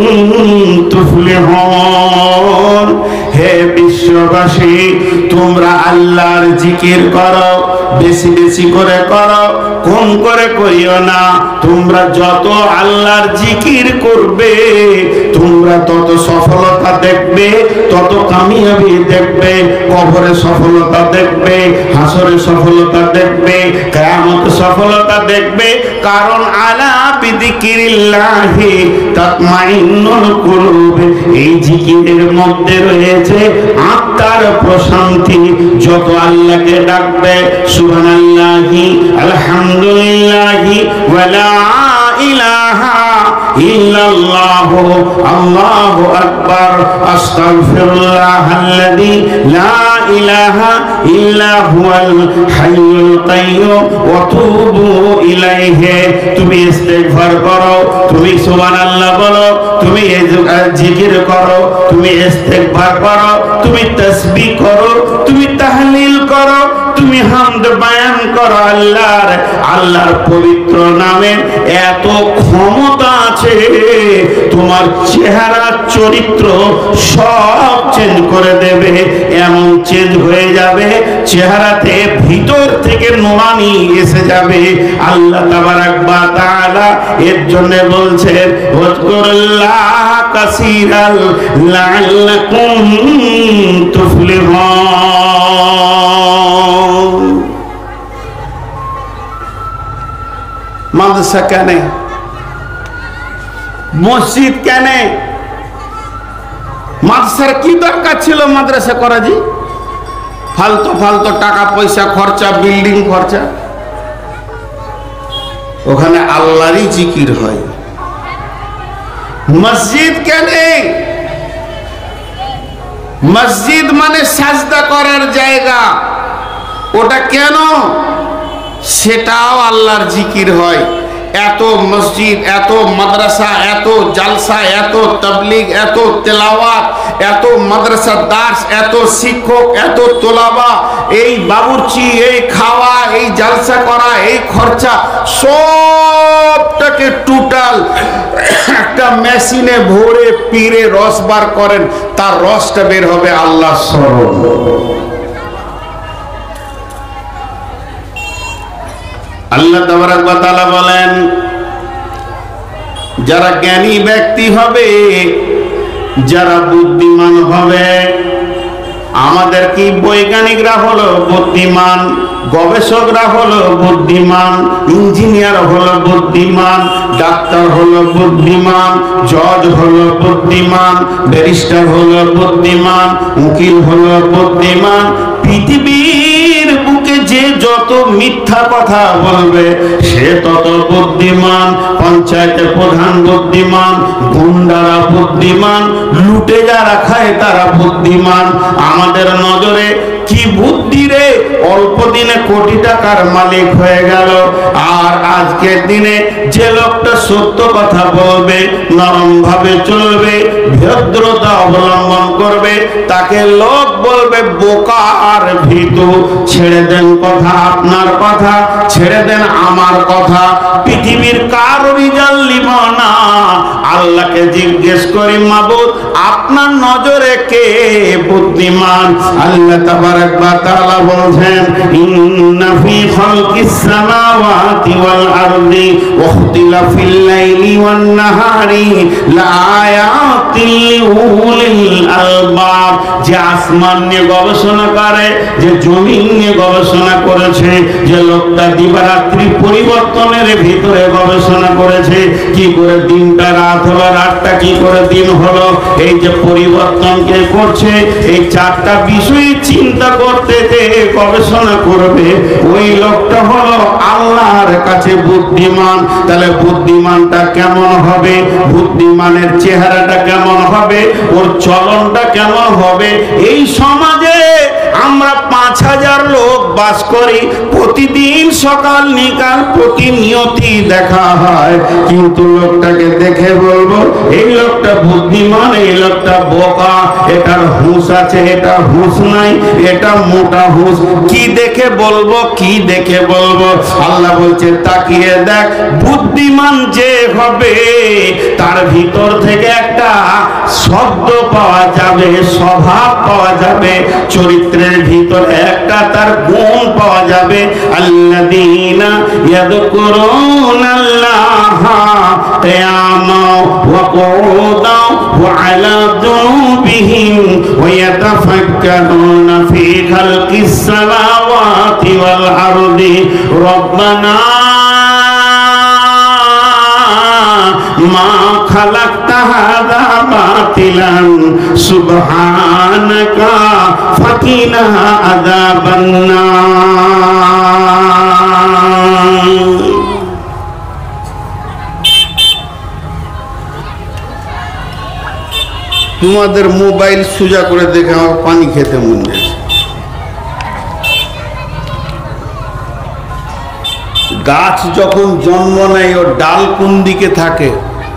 তুফলিহুন। হে বিশ্ববাসী, তোমরা আল্লাহর জিকির করো, বেশি বেশি করে করো, কম করে করিও না। তোমরা যত আল্লাহর জিকির করবে তোমরা তত সফলতা দেখবে, তত কামিয়াবি দেখবে। কবরে সফলতা দেখবে, হাসরে সফলতা দেখবে, কিয়ামতে সফলতা দেখবে। কারণ আলা বিযিকিরিল্লাহি তাতমাইন্নুল কুলুব। এই জিকিরের মধ্যে রয়েছে আত্মার প্রশান্তি। যত আল্লাহকে ডাকবে, সুবহানাল্লাহি আলহামদুলিল্লাহি ওয়া লা ইলাহা ইল্লাল্লাহু আল্লাহু আকবার আস্তাগফিরুল্লাহাল্লাযী লা ইলাহা ইল্লা হুয়াল হাইয়ুল কাইয়্যুম ওয়া তুবু ইলাইহি। তুমি ইস্তিগফার করো, তুমি সুবহানাল্লাহ বলো, তুমি জিকির করো, তুমি ইস্তিগফার করো, তুমি তাসবিহ করো, তুমি তাহলিল করো, তুমি হামদ বায়ান করো। আল্লাহর আল্লাহর পবিত্র নামের এত ক্ষমতা আছে, তোমার চেহারা চরিত্র সব চেঞ্জ করে দেবে। এমন চেঞ্জ হয়ে যাবে, চেহারাতে ভিতর থেকে নুরানি এসে যাবে। আল্লাহ তাবারাক ওয়া তাআলা এর জন্য বলছেন ওয়াজকুরুল্লাহ কাসীরান লাআল্লাকুম তুফলিহুন। মাদ্রাসা কেন, মসজিদ কেন, মাদ্রাসার কি দরকার ছিল মাদ্রাসা করা? জি, ফালতু ফালতু টাকা পয়সা খরচা, বিল্ডিং খরচা। ওখানে আল্লাহরই জিকির হয়। মসজিদ কেন? মসজিদ মানে সাজদা করার জায়গা। ওটা কেন? সেটাও আল্লাহর জিকির হয়। এত মসজিদ, এত মাদ্রাসা, এত জালসা, এত তাবলীগ, এত তেলাওয়াত, এত মাদ্রাসা দার্স, এত শিক্ষক, এত তোলাবা, এই বাবুর্চি, এই খাওয়া, এই জালসা করা, এই খরচা, সবটাকে টোটাল একটা মেশিনে ভরে পীরে রস বার করেন, তার রসটা বের হবে আল্লাহ স্মরণ। আল্লাহ তাবারক ওয়া তাআলা বলেন, যারা জ্ঞানী ব্যক্তি হবে, যারা বুদ্ধিমান হবে, আমাদের কি বৈজ্ঞানিকরা হলো বুদ্ধিমান, গবেষকরা হলো বুদ্ধিমান, ইঞ্জিনিয়ার হলো বুদ্ধিমান, ডাক্তার হলো বুদ্ধিমান, জজ হলো বুদ্ধিমান, ব্যারিস্টার হলো বুদ্ধিমান, উকিল হলো বুদ্ধিমান। পৃথিবীর বুকে যে যত মিথ্যা কথা বলবে সে তত বুদ্ধিমান। পঞ্চায়েতের প্রধান বুদ্ধিমান, গুন্ডারা বুদ্ধিমান, লুটে যারা খায় তারা বুদ্ধিমান। আমাদের নজরে কি বুদ্ধি রে, অল্প দিনে কোটি টাকার মালিক হয়ে গেল। আর আজকের দিনে যে লোকটা সত্য কথা বলবে, নরম ভাবে চলবে, ভদ্রতা অবলম্বন করবে, তাকে লোক বলবে বোকা আর ভীতু। ছেড়ে দেন কথা, আপনার কথা ছেড়ে দেন, আমার কথা, পৃথিবীর কারো রিজাল্ট লিব না। আল্লাহকে জিজ্ঞেস করি, মাবুদ আপনার নজরে কে বুদ্ধিমান? আল্লাহ তাবারক ওয়া তাআলা বলেন, ইন্না ফি খালকিস সামাওয়াতি ওয়াল আরদি ওয়া ইখতিলাফিল লাইলি ওয়ান নাহারি লাআয়াতিল লিউলিল আলবাব। যে আসমান নিয়ে গবেষণা করে, যে জমিন নিয়ে গবেষণা করেছে, যে লোকটা দিবারাত্রি পরিবর্তনের ভিতরে গবেষণা করেছে, কি করে দিনটা রাত হলো, রাতটা কি করে দিন হলো, এই যে পরিবর্তন কে করছে, এই চারটা বিষয় চিন্তা করতে যে গবেষণা করবে, ওই লোকটা হলো আল্লাহর কাছে বুদ্ধিমান। তাহলে বুদ্ধিমানটা কেমন হবে, বুদ্ধিমানের চেহারাটা কেমন হবে, ওর চলনটা কেমন হবে? এই সমাজে আমরা পাঁচ হাজার লোক বাস করি, প্রতিদিন সকাল নিকাল প্রতিনিয়তি দেখা হয়, কিন্তু লোকটাকে দেখে বলবো এই লোকটা বুদ্ধিমান, এই লোকটা বোকা, এটার হুঁশ আছে, এটা হুঁশ নাই, এটা মোটা হুঁশ। কি দেখে বলবো, কি দেখে বলবো? আল্লাহ বলছে তাকিয়ে দেখ, বুদ্ধিমান যে হবে তার ভিতর থেকে একটা শব্দ পাওয়া যাবে, স্বভাব পাওয়া যাবে, চরিত্রের ভিতরে একটা তার গুণ পাওয়া যাবে। আল্লাযীনা ইয়াযকুরুনাল্লাহা কিয়ামান ওয়া কুউদান ওয়া আলা জুনুবিহিম ওয়া ইয়াতাফাক্কারুনা ফী খালকিস সামাওয়াতি ওয়াল আরদি রব্বানা মা খালাকতা হাযা বাতিলান সুবহানাকা ফাকিনা আযাবান্নার। তোমাদের মোবাইল সোজা করে দেখে আমার পানি খেতে মন যাচ্ছে। গাছ যখন জন্ম নেয় ওর ডাল কোন দিকে থাকে,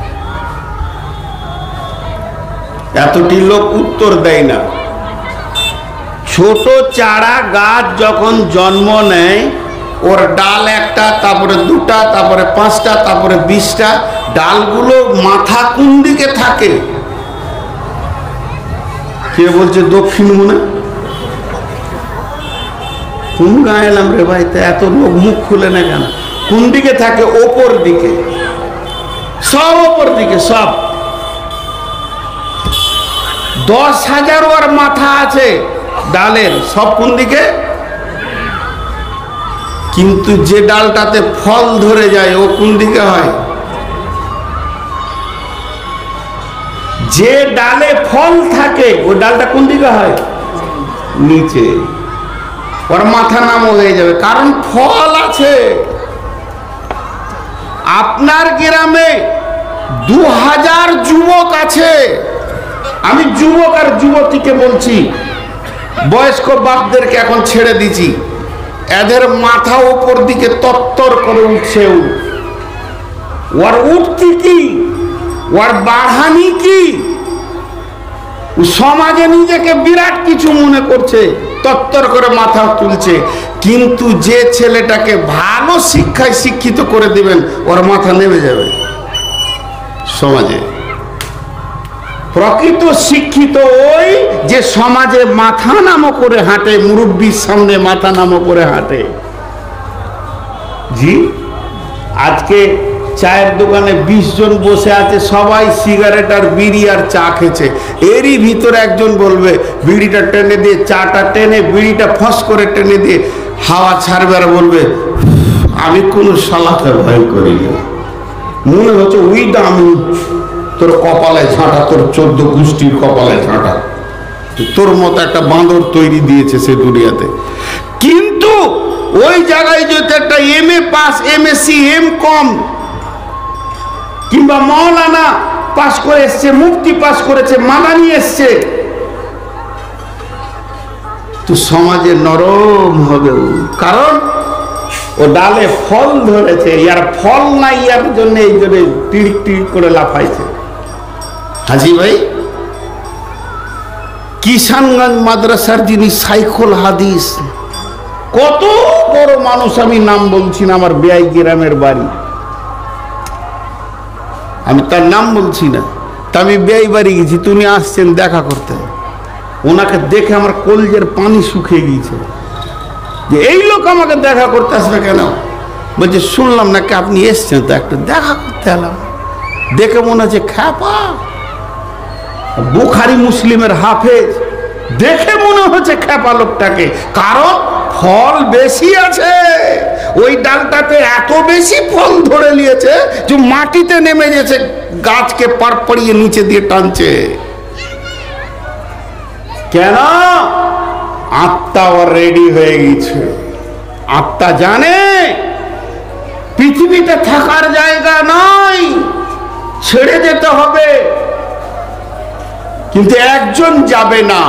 এতটি লোক উত্তর দেয় না। ছোট চারা গাছ যখন জন্ম নেয় ওর ডাল একটা, তারপরে দুটা, তারপরে পাঁচটা, তারপরে বিশটা, ডালগুলো মাথা কোন দিকে থাকে? কে বলছে দক্ষিণ মনে? কোন গায়ে এলাম রে ভাই, তা এত লোক মুখ খুলে না কেন? কোন দিকে থাকে? ওপর দিকে, সব ওপর দিকে, সব। দশ হাজার ওর মাথা আছে ডালের, সব কোন দিকে? কিন্তু যে ডালটাতে ফল ধরে যায় ও কোন দিকে হয়? যে ডালে ফল থাকে ওই ডালটা কোন দিকে হয়? নিচে। ওর মাথা নামও হয়ে যাবে, কারণ ফল আছে। আপনার গ্রামে দু হাজার যুবক আছে, আমি যুবক আর যুবতীকে বলছি, বয়স্ক বাপদেরকে এখন ছেড়ে দিছি, এদের মাথা উপর দিকে তত্তর করে উঠছে। ওর উঠতি কি, ওর বাড়ানি কি, সমাজে নিজেকে বিরাট কিছু মনে করছে, তত্তর করে মাথা তুলছে। কিন্তু যে ছেলেটাকে ভালো শিক্ষায় শিক্ষিত করে দিবেন, ওর মাথা নেমে যাবে। সমাজে প্রকৃত শিক্ষিত ওই যে সমাজে মাথা নামো করে হাঁটে, মুরব্বীর সামনে মাথা নামো করে হাঁটে। জি, আজকে চায়ের দোকানে বিশ জন বসে আছে, সবাই সিগারেট আর বিড়ি আর চা খেছে। এরই ভিতরে একজন বলবে, বিড়িটা টেনে দিয়ে, চাটা টেনে বিড়িটা ফস করে টেনে দিয়ে হাওয়া ছাড়বে আর বলবে, আমি কোনো শালাকে ভয় করি না, মনে হচ্ছে ওই দামি তোর কপালে ঝাঁটা, তোর চোদ্দ গোষ্ঠীর কপালে ঝাঁটা, তোর মতো একটা বাঁদর তৈরি দিয়েছে সে দুনিয়াতে। কিন্তু ওই জায়গায় যদি একটা M A pass, M S C, M Com কিংবা মৌলানা পাস করে এসছে, মুফতি পাস করেছে, মাদানি এসছে, তো সমাজে নরম হবে। কারণ ও ডালে ফল ধরেছে, ইয়ার ফল নাই, ইয়ার জন্য এই জন্য টিড়িক টিড়িক করে লাফাইছে। হাজি ভাই, কিষানগঞ্জ মাদ্রাসার যিনি সাইখুল হাদিস, কত বড় মানুষ, আমি নাম বলছি না, আমার বেয়াই গ্রামের বাড়ি, আমি তার নাম বলছি না, তা আমি বেয়াই বাড়ি গেছি, তুমি আসছেন দেখা করতে। ওনাকে দেখে আমার কলজের পানি শুকিয়ে গিয়েছে, যে এই লোক আমাকে দেখা করতে আসবে কেন? বলছে শুনলাম নাকি আপনি এসছেন, তো একটু দেখা করতে এলাম। দেখে মনে হচ্ছে খ্যাপা, বুখারি মুসলিমের হাফেজ, দেখে মনে হচ্ছে খ্যাপা লোকটাকে। কারণ ফল বেশি আছে, ওই ডালটাতে এত বেশি ফল ধরে নিয়েছে যে মাটিতে নেমে গেছে, গাছকে পার পড়িয়ে নিচে দিয়ে টানছে। কেন? আত্মা ওর রেডি হয়ে গেছে। আত্মা জানে পৃথিবীতে থাকার জায়গা নয়, ছেড়ে যেতে হবে। কিন্তু একজন যাবে না,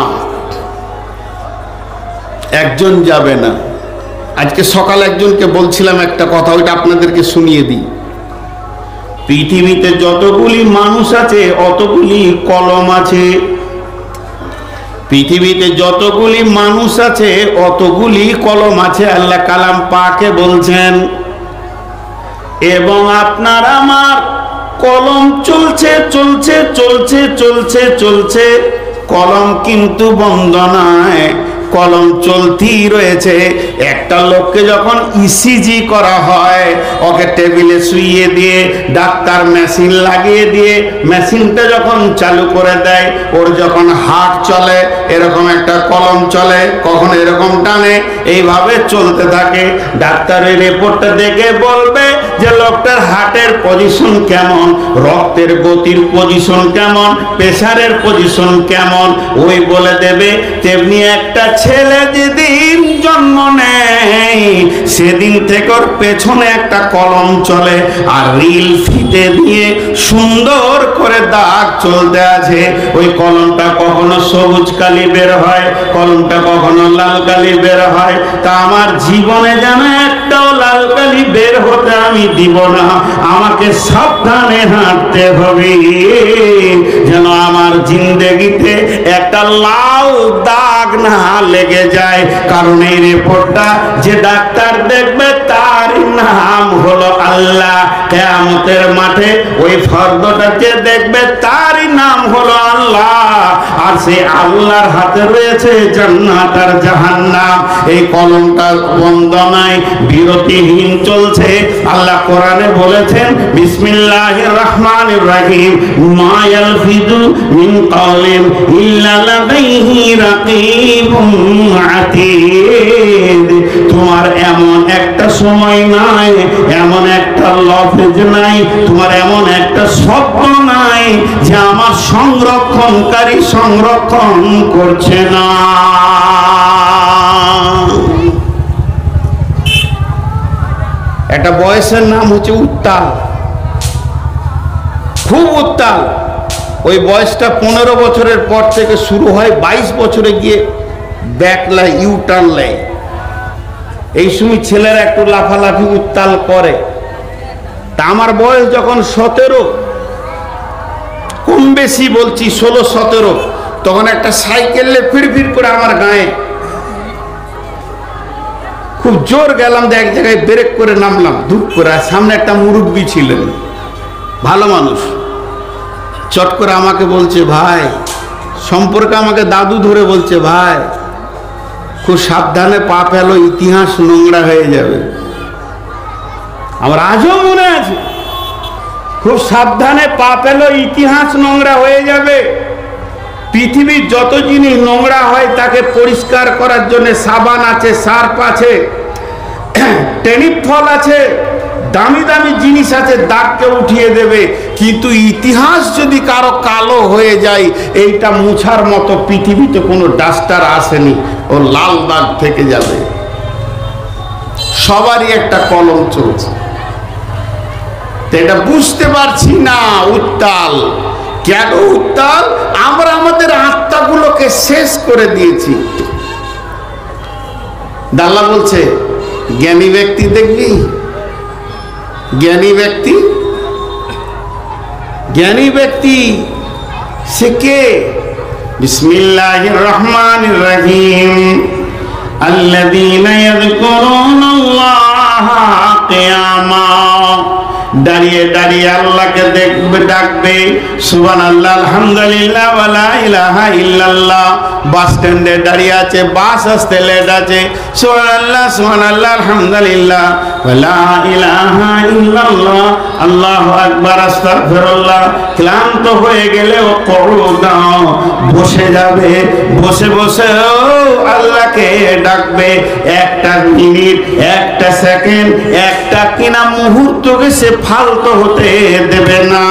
একজন যাবে না। আজকে সকালে একজনকে বলছিলাম একটা কথা, ওইটা আপনাদেরকে শুনিয়ে দিই। পৃথিবীতে যতগুলি মানুষ আছে অতগুলি কলম আছে, পৃথিবীতে যতগুলি মানুষ আছে অতগুলি কলম আছে, আল্লাহ কালাম পাকে বলছেন। এবং আপনার আমার কলম চলছে চলছে চলছে চলছে চলছে, কলম কিন্তু বন্ধ নয়, কলম চলতেই রয়েছে। একটা লোককে যখন ইসিজি করা হয়, ওকে টেবিলে শুইয়ে দিয়ে ডাক্তার মেশিন লাগিয়ে দিয়ে মেশিনটা যখন চালু করে দেয়, ওর যখন হার্ট চলে এরকম একটা কলম চলে, কখন এরকম টানে, এইভাবে চলতে থাকে। ডাক্তারের রিপোর্টটা দেখে বলবে যে লোকটার হার্টের পজিশন কেমন, রক্তের গতির পজিশন কেমন, প্রেসারের পজিশন কেমন, ওই বলে দেবে। তেমনি একটা ছেলে যেদিন জন্ম নেয় সেদিন থেকে ওর পেছনে একটা কলম চলে, আর রিল ফিতে দিয়ে সুন্দর করে দাগ চলতে আছে। ওই কলমটা কখনো সবুজ কালি বের হয়, কলমটা কখনো লাল কালি বের হয়। তা আমার জীবনে যেন একটাও লাল কালি বের হতে আমি দিব না, আমাকে সাবধানে হাঁটতে হবে, যেন আমার জিন্দেগিতে একটা লাল দাগ না লেগে যায়। কারণ এই রিপোর্টটা যে ডাক্তার দেখবে তার নাম হলো আল্লাহ। কিয়ামতের মাঠে ওই ফর্দটাকে দেখবে, তারই নাম হলো আল্লাহ। আর সেই আল্লাহর হাতে রয়েছে জান্নাত আর জাহান্নাম। এই কলমটা বন্ধ নাই, বিরতিহীন চলছে। আল্লাহ কোরআনে বলেছেন, বিসমিল্লাহির রহমানির রহিম, মা ইয়ালফিযু মিন কাওলিন ইল্লা লাদাইহি রাকীবুন আতীদ। তোমার এমন একটা সময় নাই, এমন একটা লফজ নাই, তোমার এমন একটা শব্দ নাই যে আমার সংরক্ষণকারী সংরক্ষণ করছে না। একটা বয়সের নাম হচ্ছে উত্তাল, খুব উত্তাল। ওই বয়সটা পনেরো বছরের পর থেকে শুরু হয়, বাইশ বছরে গিয়ে ব্যাক লাই, ইউ টার্ন লাই। এই সময় ছেলেরা একটু লাফালাফি উত্তাল করে, তা আমার বয়স যখন সতেরো, কম বেশি বলছি ষোলো সতেরো, তখন একটা সাইকেলে ফিরফির করে আমার গায়ে খুব জোর গেলাম, এক জায়গায় ব্রেক করে নামলাম ধূপ করে। সামনে একটা মুরব্বী ছিলেন, ভালো মানুষ, চট করে আমাকে বলছে ভাই, সম্পর্কে আমাকে দাদু ধরে বলছে ভাই খুব সাবধানে পা ফেলো, ইতিহাস নোংরা হয়ে যাবে। আমার আজও মনে আছে, খুব সাবধানে পা ফেলো, ইতিহাস নোংরা হয়ে যাবে। পৃথিবীর যত জিনিস নোংরা হয় তাকে পরিষ্কার করার জন্য সাবান আছে, সার্ফ আছে, টেনিক ফল আছে, দামি দামি জিনিস আছে, দাগকে উঠিয়ে দেবে। কিন্তু ইতিহাস যদি কারো কালো হয়ে যায়, এইটা মুছার মতো পৃথিবীতে কোনো ডাস্টার আসেনি, ও লাল দাগ থেকে যাবে। সবারই একটা কলম চলছে, এটা বুঝতে পারছি না। উত্তাল কেন? উত্তাল আমরা আমাদের আত্মাগুলোকে শেষ করে দিয়েছি। আল্লাহ বলছে জ্ঞানী ব্যক্তি দেখবি, জ্ঞানী ব্যক্তি, জ্ঞানী ব্যক্তি সে কে? বিসমিল্লাহির রহমানির রহিম। আল্লাযীনা ইয়াযকুরুনাল্লাহা কিয়ামা, দাঁড়িয়ে দাঁড়িয়ে আল্লাহকে দেখবে, ডাকবে সুবহানাল্লাহ, আলহামদুলিল্লাহ, ওয়ালা ইলাহা ইল্লাল্লাহ। বাস স্ট্যান্ডে দাঁড়িয়ে আছে, বাস আসতে লেট আছে, সুবহানাল্লাহ সুবহানাল্লাহ, আলহামদুলিল্লাহ, ওয়ালা ইলাহা ইল্লাল্লাহ, আল্লাহু আকবার, আস্তাগফিরুল্লাহ। ক্লান্ত হয়ে গেলেও করুদাও, বসে যাবে, বসে বসে আল্লাহকে ডাকবে। একটা মিনিট, একটা সেকেন্ড, একটা কিনা মুহূর্তকে সে ফালতু হতে দেবে না।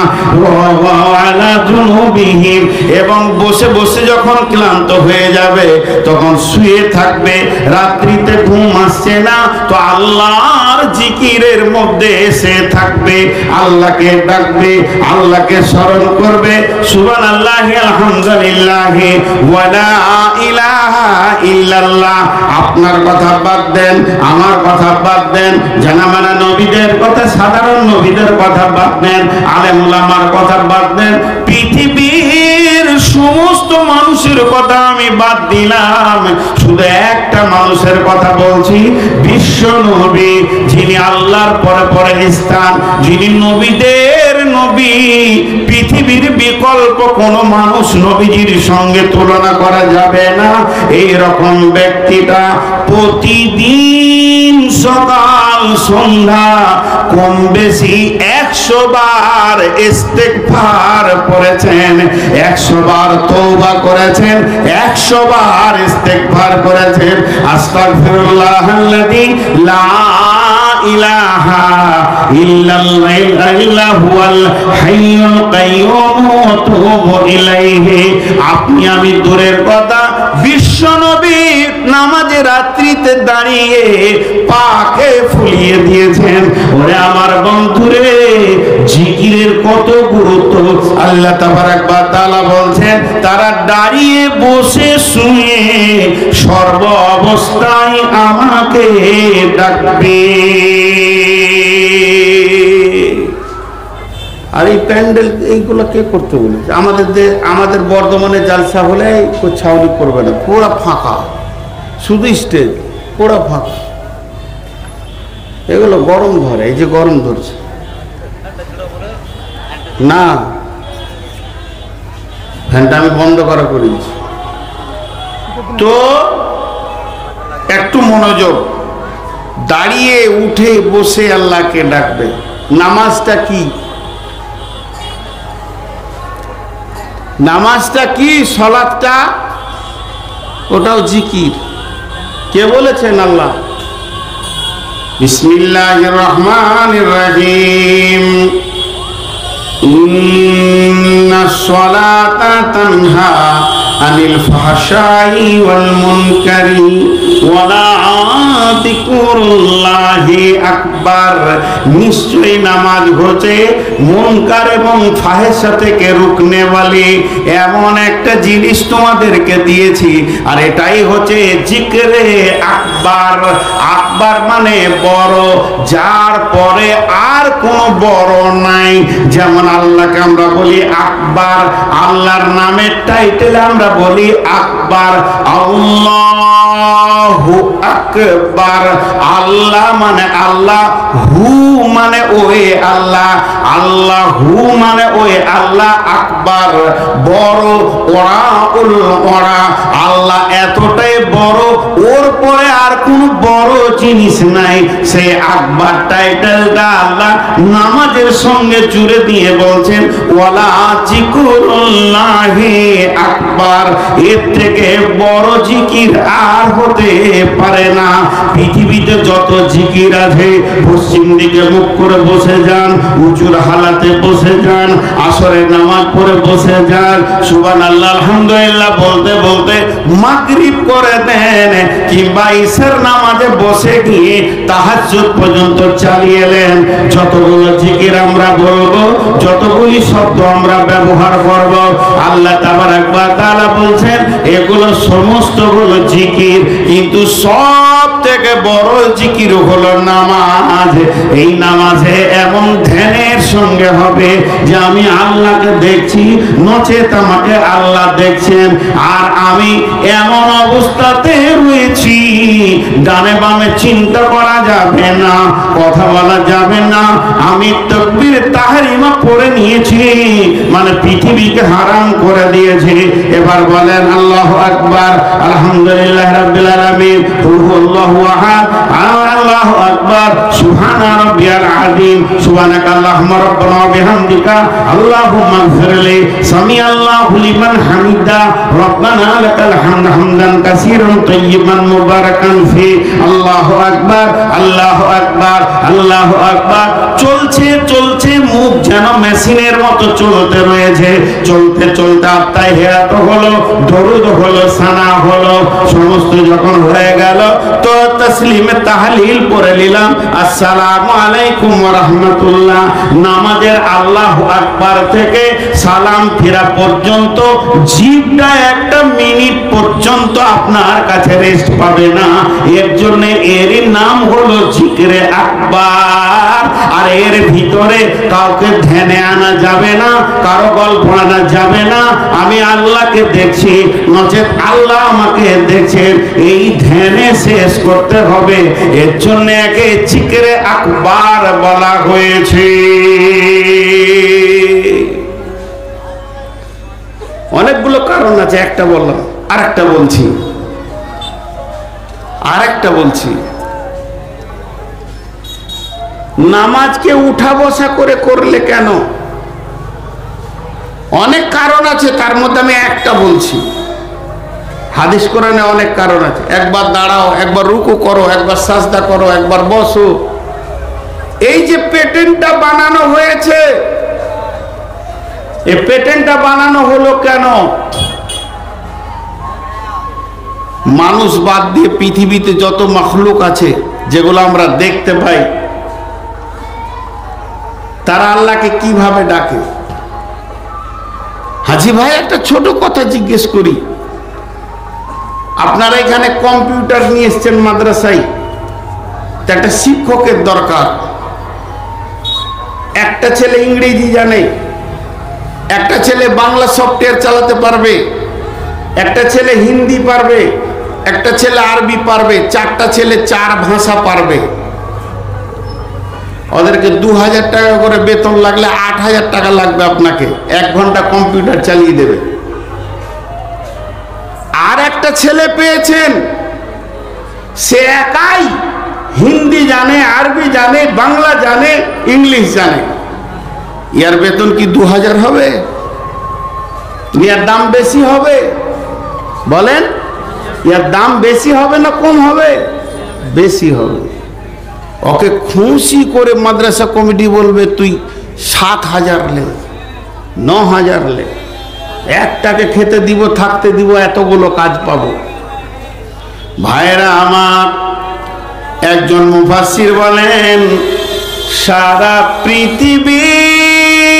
এবং বসে বসে যখন ক্লান্ত হয়ে যাবে তখন শুয়ে থাকবে। রাত্রিতে ঘুম আসছে না তো আল্লাহর জিকিরের মধ্যে এসে থাকবে, আল্লাহকে ডাকবে, আল্লাহকে স্মরণ করবে। সুবহানাল্লাহ, আলহামদুলিল্লাহ, ওয়ালা ইলাহা ইল্লাল্লাহ। আপনার কথা বাদ দেন, আমার কথা বাদ দেন, জানামানা নবীদের কথা, সাধারণ নবীদের কথা বাদ দেন, আলেম উলামার কথা বাদ দেন, পৃথিবীর সমস্ত মানুষের কথা আমি বাদ দিলাম, শুধু একটা মানুষের কথা বলছি, বিশ্ব নবী, যিনি আল্লাহর পরে পরে স্থান, যিনি নবীদের নবী। পৃথিবীর বিকল্প কোন মানুষ নবীজির সঙ্গে তুলনা করা যাবে না। এই রকম ব্যক্তিটা প্রতিদিন সকাল সন্ধ্যা কম বেশি একশো বার ইস্তেগফার করেছেন, একশো বার তওবা করেছেন, একশো বার ইস্তেগফার করেছেন। আস্তাগফিরুল্লাহাল্লাযী লা ইলাহা ইল্লাল্লাহ হুয়াল হাইয়ুল কাইয়্যুম ওয়া তুবু ইলাইহি। আপনি আমি দূরের কথা, বিশ্ব নবী নামাজে রাত্রিতে দাঁড়িয়ে পাকে ফুলিয়ে দিয়েছেন। ওরে আমার বন্ধুরে, জিকিরের কত গুরুত্ব আল্লাহ তাবারাক ওয়া তাআলা বলছেন, তারা দাঁড়িয়ে বসে শুয়ে সর্ব অবস্থায় আমাকে ডাকবে। আর এই প্যান্ডেল এইগুলো কে করতে বলেছে? আমাদের আমাদের বর্ধমানে জালসা হলে ছাউনি করবে না, পুরো ফাঁকা, শুধু স্টেজ, পুরো ফাঁকা। এগুলো গরম ধরে, এই যে গরম ধরছে না, ফ্যানটা আমি বন্ধ করা করেছি। তো একটু মনোযোগ, দাঁড়িয়ে উঠে বসে আল্লাহকে ডাকবে। নামাজটা কি? নামাজটা কি? সালাতটা, ওটাও জিকির। কে বলেছেন? আল্লাহ। বিসমিল্লাহির রহমানির রহিম। ইন্নাস সালাতা তানহা আনিল ফাহশাই ওয়াল মুনকারি ওয়া লাযিকুরুল্লাহি আকবার। নিশ্চয়ই নামাজ হচ্ছে মুনকার এবং ফাহেশা থেকে রুকনে ওয়ালি এমন একটা জিনিস তোমাদেরকে দিয়েছি, আর এটাই হচ্ছে জিকরে আকবার। আকবার। আকবার মানে বড়, যার পরে আর কোনো বড় নাই। যেমন আল্লাহকে আমরা বলি আকবার, আল্লাহর নামের টাইটেল আমরা বলি আকবার। আল্লাহু আকবার, আল্লাহ মানে আল্লাহ, হু মানে ওই আল্লাহ, আল্লাহ হু মানে ওই আল্লাহ, আকবার বড়, ওরা উল ওরা, আল্লাহ এতটাই বড়, ওর পরে আর কোন বড় জিনিস নাই। সেই আকবার টাইটেলটা আল্লাহ নামাজের সঙ্গে জুড়ে দিয়ে বলছেন ওয়ালা জিকুরুল্লাহি আকবার, এর থেকে বড় জিকির আর হতে পারে না। পৃথিবীতে যত জিকির আছে, পশ্চিম দিকে মুখ করে বসে যান, উঁচুর হালাতে বসে যান, আসরের নামাজ পড়ে বসে যান, সুবহানাল্লাহ আলহামদুলিল্লাহ বলতে বলতে মাগরিব করে দেন, কিংবা ইশার নামাজে বসে গিয়ে তাহাজ্জুদ পর্যন্ত চালিয়ে এলেন। যতগুলো জিকির আমরা বলবো, যতগুলি শব্দ আমরা ব্যবহার করব, আল্লাহ তাবারাক ওয়া তাআলা বলছেন এগুলো সমস্তগুলো জিকির, কিন্তু সব থেকে বড় জিকির হলো নামাজ। এই নামাজে এমন ধ্যানের সঙ্গে হবে যে আমি আল্লাহকে দেখছি, নচেত আমাকে আল্লাহ দেখছেন, আর আমি এমন অবস্থাতে রয়েছি ডানে বামে চিন্তা করা যাবে না, কথা বলা যাবে না। আমি তাকবীর তাহরিমা পড়ে নিয়েছি, মানে পৃথিবীকে হারাম করে দিয়েছি। এবার বলেন আল্লাহু আকবার, আলহামদুলিল্লাহ রাব্বিল আলামিন, কুল হুয়াল্লাহু আহাদ, আল্লাহু আকবার, সুবহানা রাব্বিয়াল আযীম, সুবহানাকা আল্লাহুম্মা রাব্বানা ওয়া বিহামদিকা আল্লাহুম্মা ইগফিরলি, সামিআল্লাহু লিমান হামিদা, রাব্বানা লাকাল হামদু হামদান কাসীরান তাইয়িবান মুবারাকান ফি। আল্লাহু আকবার, আল্লাহু আকবার, আল্লাহু আকবার। চলছে চলছে, মুখ যেন মেশিনের মতো চলতে রয়েছে। চলতে চলতে আত্তাহিয়াত হলো, দরুদ হলো, সানা হলো, সমস্ত যখন হয়ে গেল তো তাসলিমে তাহলিল পড়ে নিলাম, আসসালামু আলাইকুম ওয়া রাহমাতুল্লাহ। নামাজের আল্লাহু আকবার থেকে সালাম ফেরা পর্যন্ত জিভটা একটা মিনিট পর্যন্ত আপনার কাছে রেস্ট পাবে না। এর জন্য এর নাম হলো জিকরে আকবার। আর এর ভিতরে কাউকে ধ্যানে আনা যাবে না, কারো গল্প আনা যাবে না। আমি আল্লাহকে দেখছি, নচেত আল্লাহ আমাকে দেখছেন, এই ধ্যানে শেষ করতে হবে। এর জন্য একে জিকরে আকবার বলা হয়েছে। অনেকগুলো কারণ আছে, একটা বললাম, আর একটা বলছি, আর একটা বলছি। নামাজকে উঠা বসা করে করলে কেন? অনেক কারণ আছে, তার মধ্যে আমি একটা বলছি। হাদিস কোরআনে অনেক কারণ আছে। একবার দাঁড়াও, একবার রুকু করো, একবার সাজদা করো, একবার বসো। এই যে প্যাটার্নটা বানানো হয়েছে, এই প্যাটার্নটা বানানো হলো কেন? মানুষ বাদ দিয়ে পৃথিবীতে যত মাখলুক আছে, যেগুলো আমরা দেখতে পাই, তারা আল্লাহকে কিভাবে ডাকে? হাজি ভাই, একটা ছোট কথা জিজ্ঞেস করি। আপনারা এখানে কম্পিউটার নিয়ে এসছেন মাদ্রাসায়, তো একটা শিক্ষকের দরকার। একটা ছেলে ইংরেজি জানে, একটা ছেলে বাংলা সফটওয়্যার চালাতে পারবে, একটা ছেলে হিন্দি পারবে, একটা ছেলে আরবি পারবে, চারটা ছেলে চার ভাষা পারবে। ওদেরকে দু হাজার টাকা করে বেতন লাগলে আট হাজার টাকা লাগবে আপনাকে, এক ঘন্টা কম্পিউটার চালিয়ে দেবে। আর একটা ছেলে পেয়েছেন, সে একাই হিন্দি জানে, আরবি জানে, বাংলা জানে, ইংলিশ জানে। ইয়ার বেতন কি দু হাজার হবে? ইয়ার দাম বেশি হবে? বলেন, ইয়ার দাম বেশি হবে না কম হবে? বেশি হবে। ওকে খুশি করে মাদ্রাসা কমিটি বলবে তুই সাত হাজার লে, ন হাজার লে, একটাকে খেতে দিব, থাকতে দিব, এতগুলো কাজ পাবো। ভাইরা আমার, একজন মুফাসসির বলেন, সারা পৃথিবীর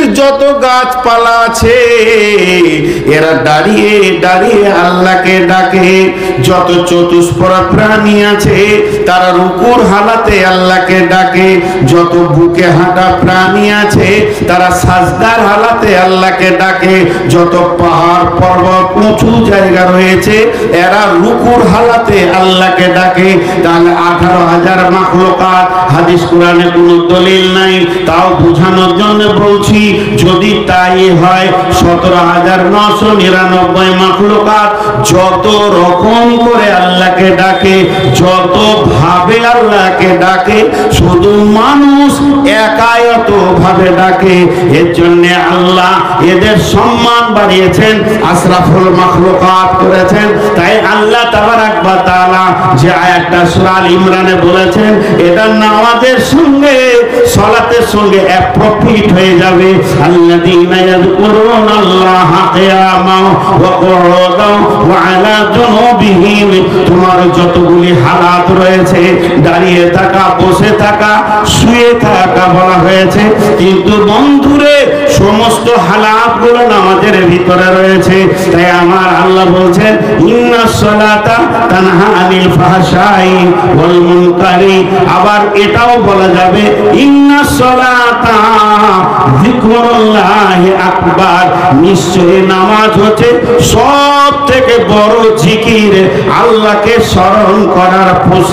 যত গাছপালা আছে এরা দাঁড়িয়ে দাঁড়িয়ে আল্লাহকে ডাকে। যত চতুষ্পরা প্রাণী আছে তারা রুকুর হালাতে আল্লাহকে ডাকে। যত বুকে হাঁটা প্রাণী আছে তারা সাজদার হালাতে আল্লাহকে ডাকে। যত পাহাড় পর্বত উঁচু জায়গা রয়েছে এরা রুকুর হালাতে আল্লাহকে ডাকে। তাহলে আঠারো হাজার মাখলুকাত, হাদিস কোরআনে কোনো দলিল নাই, তাও বোঝানোর জন্য বলছি যদি তাই হয় সতেরো হাজার নশো নিরানব্বই মাখলুকাত যত রকম করে আল্লাহকে ডাকে, যত ভাবে আল্লাহকে ডাকে, শুধু মানুষ একায়ত ভাবে ডাকে। এর জন্য আল্লাহ এদের সম্মান বাড়িয়েছেন, আশরাফুল মাখলুকাত করেছেন। তাই আল্লাহ তাবারাক ওয়া তাআলা যে আয়াতটা সূরা আল ইমরানে বলেছেন এটা নামাজের সঙ্গে সালাতের সঙ্গে অ্যাপ্রোপ্রিয়েট হয়ে যাবে। আল্লাযীনা ইয়াযকুরুনাল্লাহা কিয়ামান ওয়া কুউদান ওয়া আলা জুনুবিহিম, তোমার যতগুলি হালাত রয়েছে দাঁড়িয়ে থাকা, বসে থাকা, শুয়ে থাকা বলা হয়েছে, কিন্তু বন্ধুরে সমস্ত হালাতগুলো নামাজের ভিতরে রয়েছে। তাই আমার আল্লাহ বলছেন ইন্নাস সালাতা তানহা আনিল ফাহশাই ওয়াল মুনকারি। আবার এটাও বলা যাবে ইন্নাস সালাতা যিকরুল্লাহি আকবার, নিশ্চয়ই নামাজ হচ্ছে সব থেকে বড় জিকির, আল্লাহকে স্মরণ করার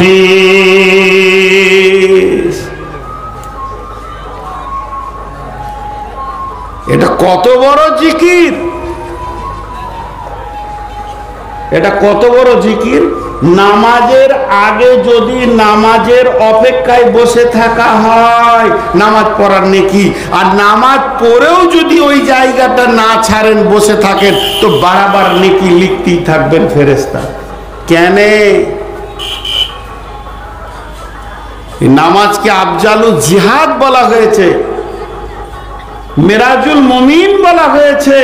প্রসেস। এটা কত বড় জিকির, এটা কত বড় জিকির। নামাজের আগে যদি নামাজের অপেক্ষায় বসে থাকা হয় নামাজ পড়ার নেকি, আর নামাজ পড়েও যদি ওই জায়গাটা না ছাড়েন বসে থাকেন তো বারবার নেকি লিখতেই থাকবেন ফেরেশতা। কেন? নামাজকে আফজালু জিহাদ বলা হয়েছে, মিরাজুল মুমিন বলা হয়েছে।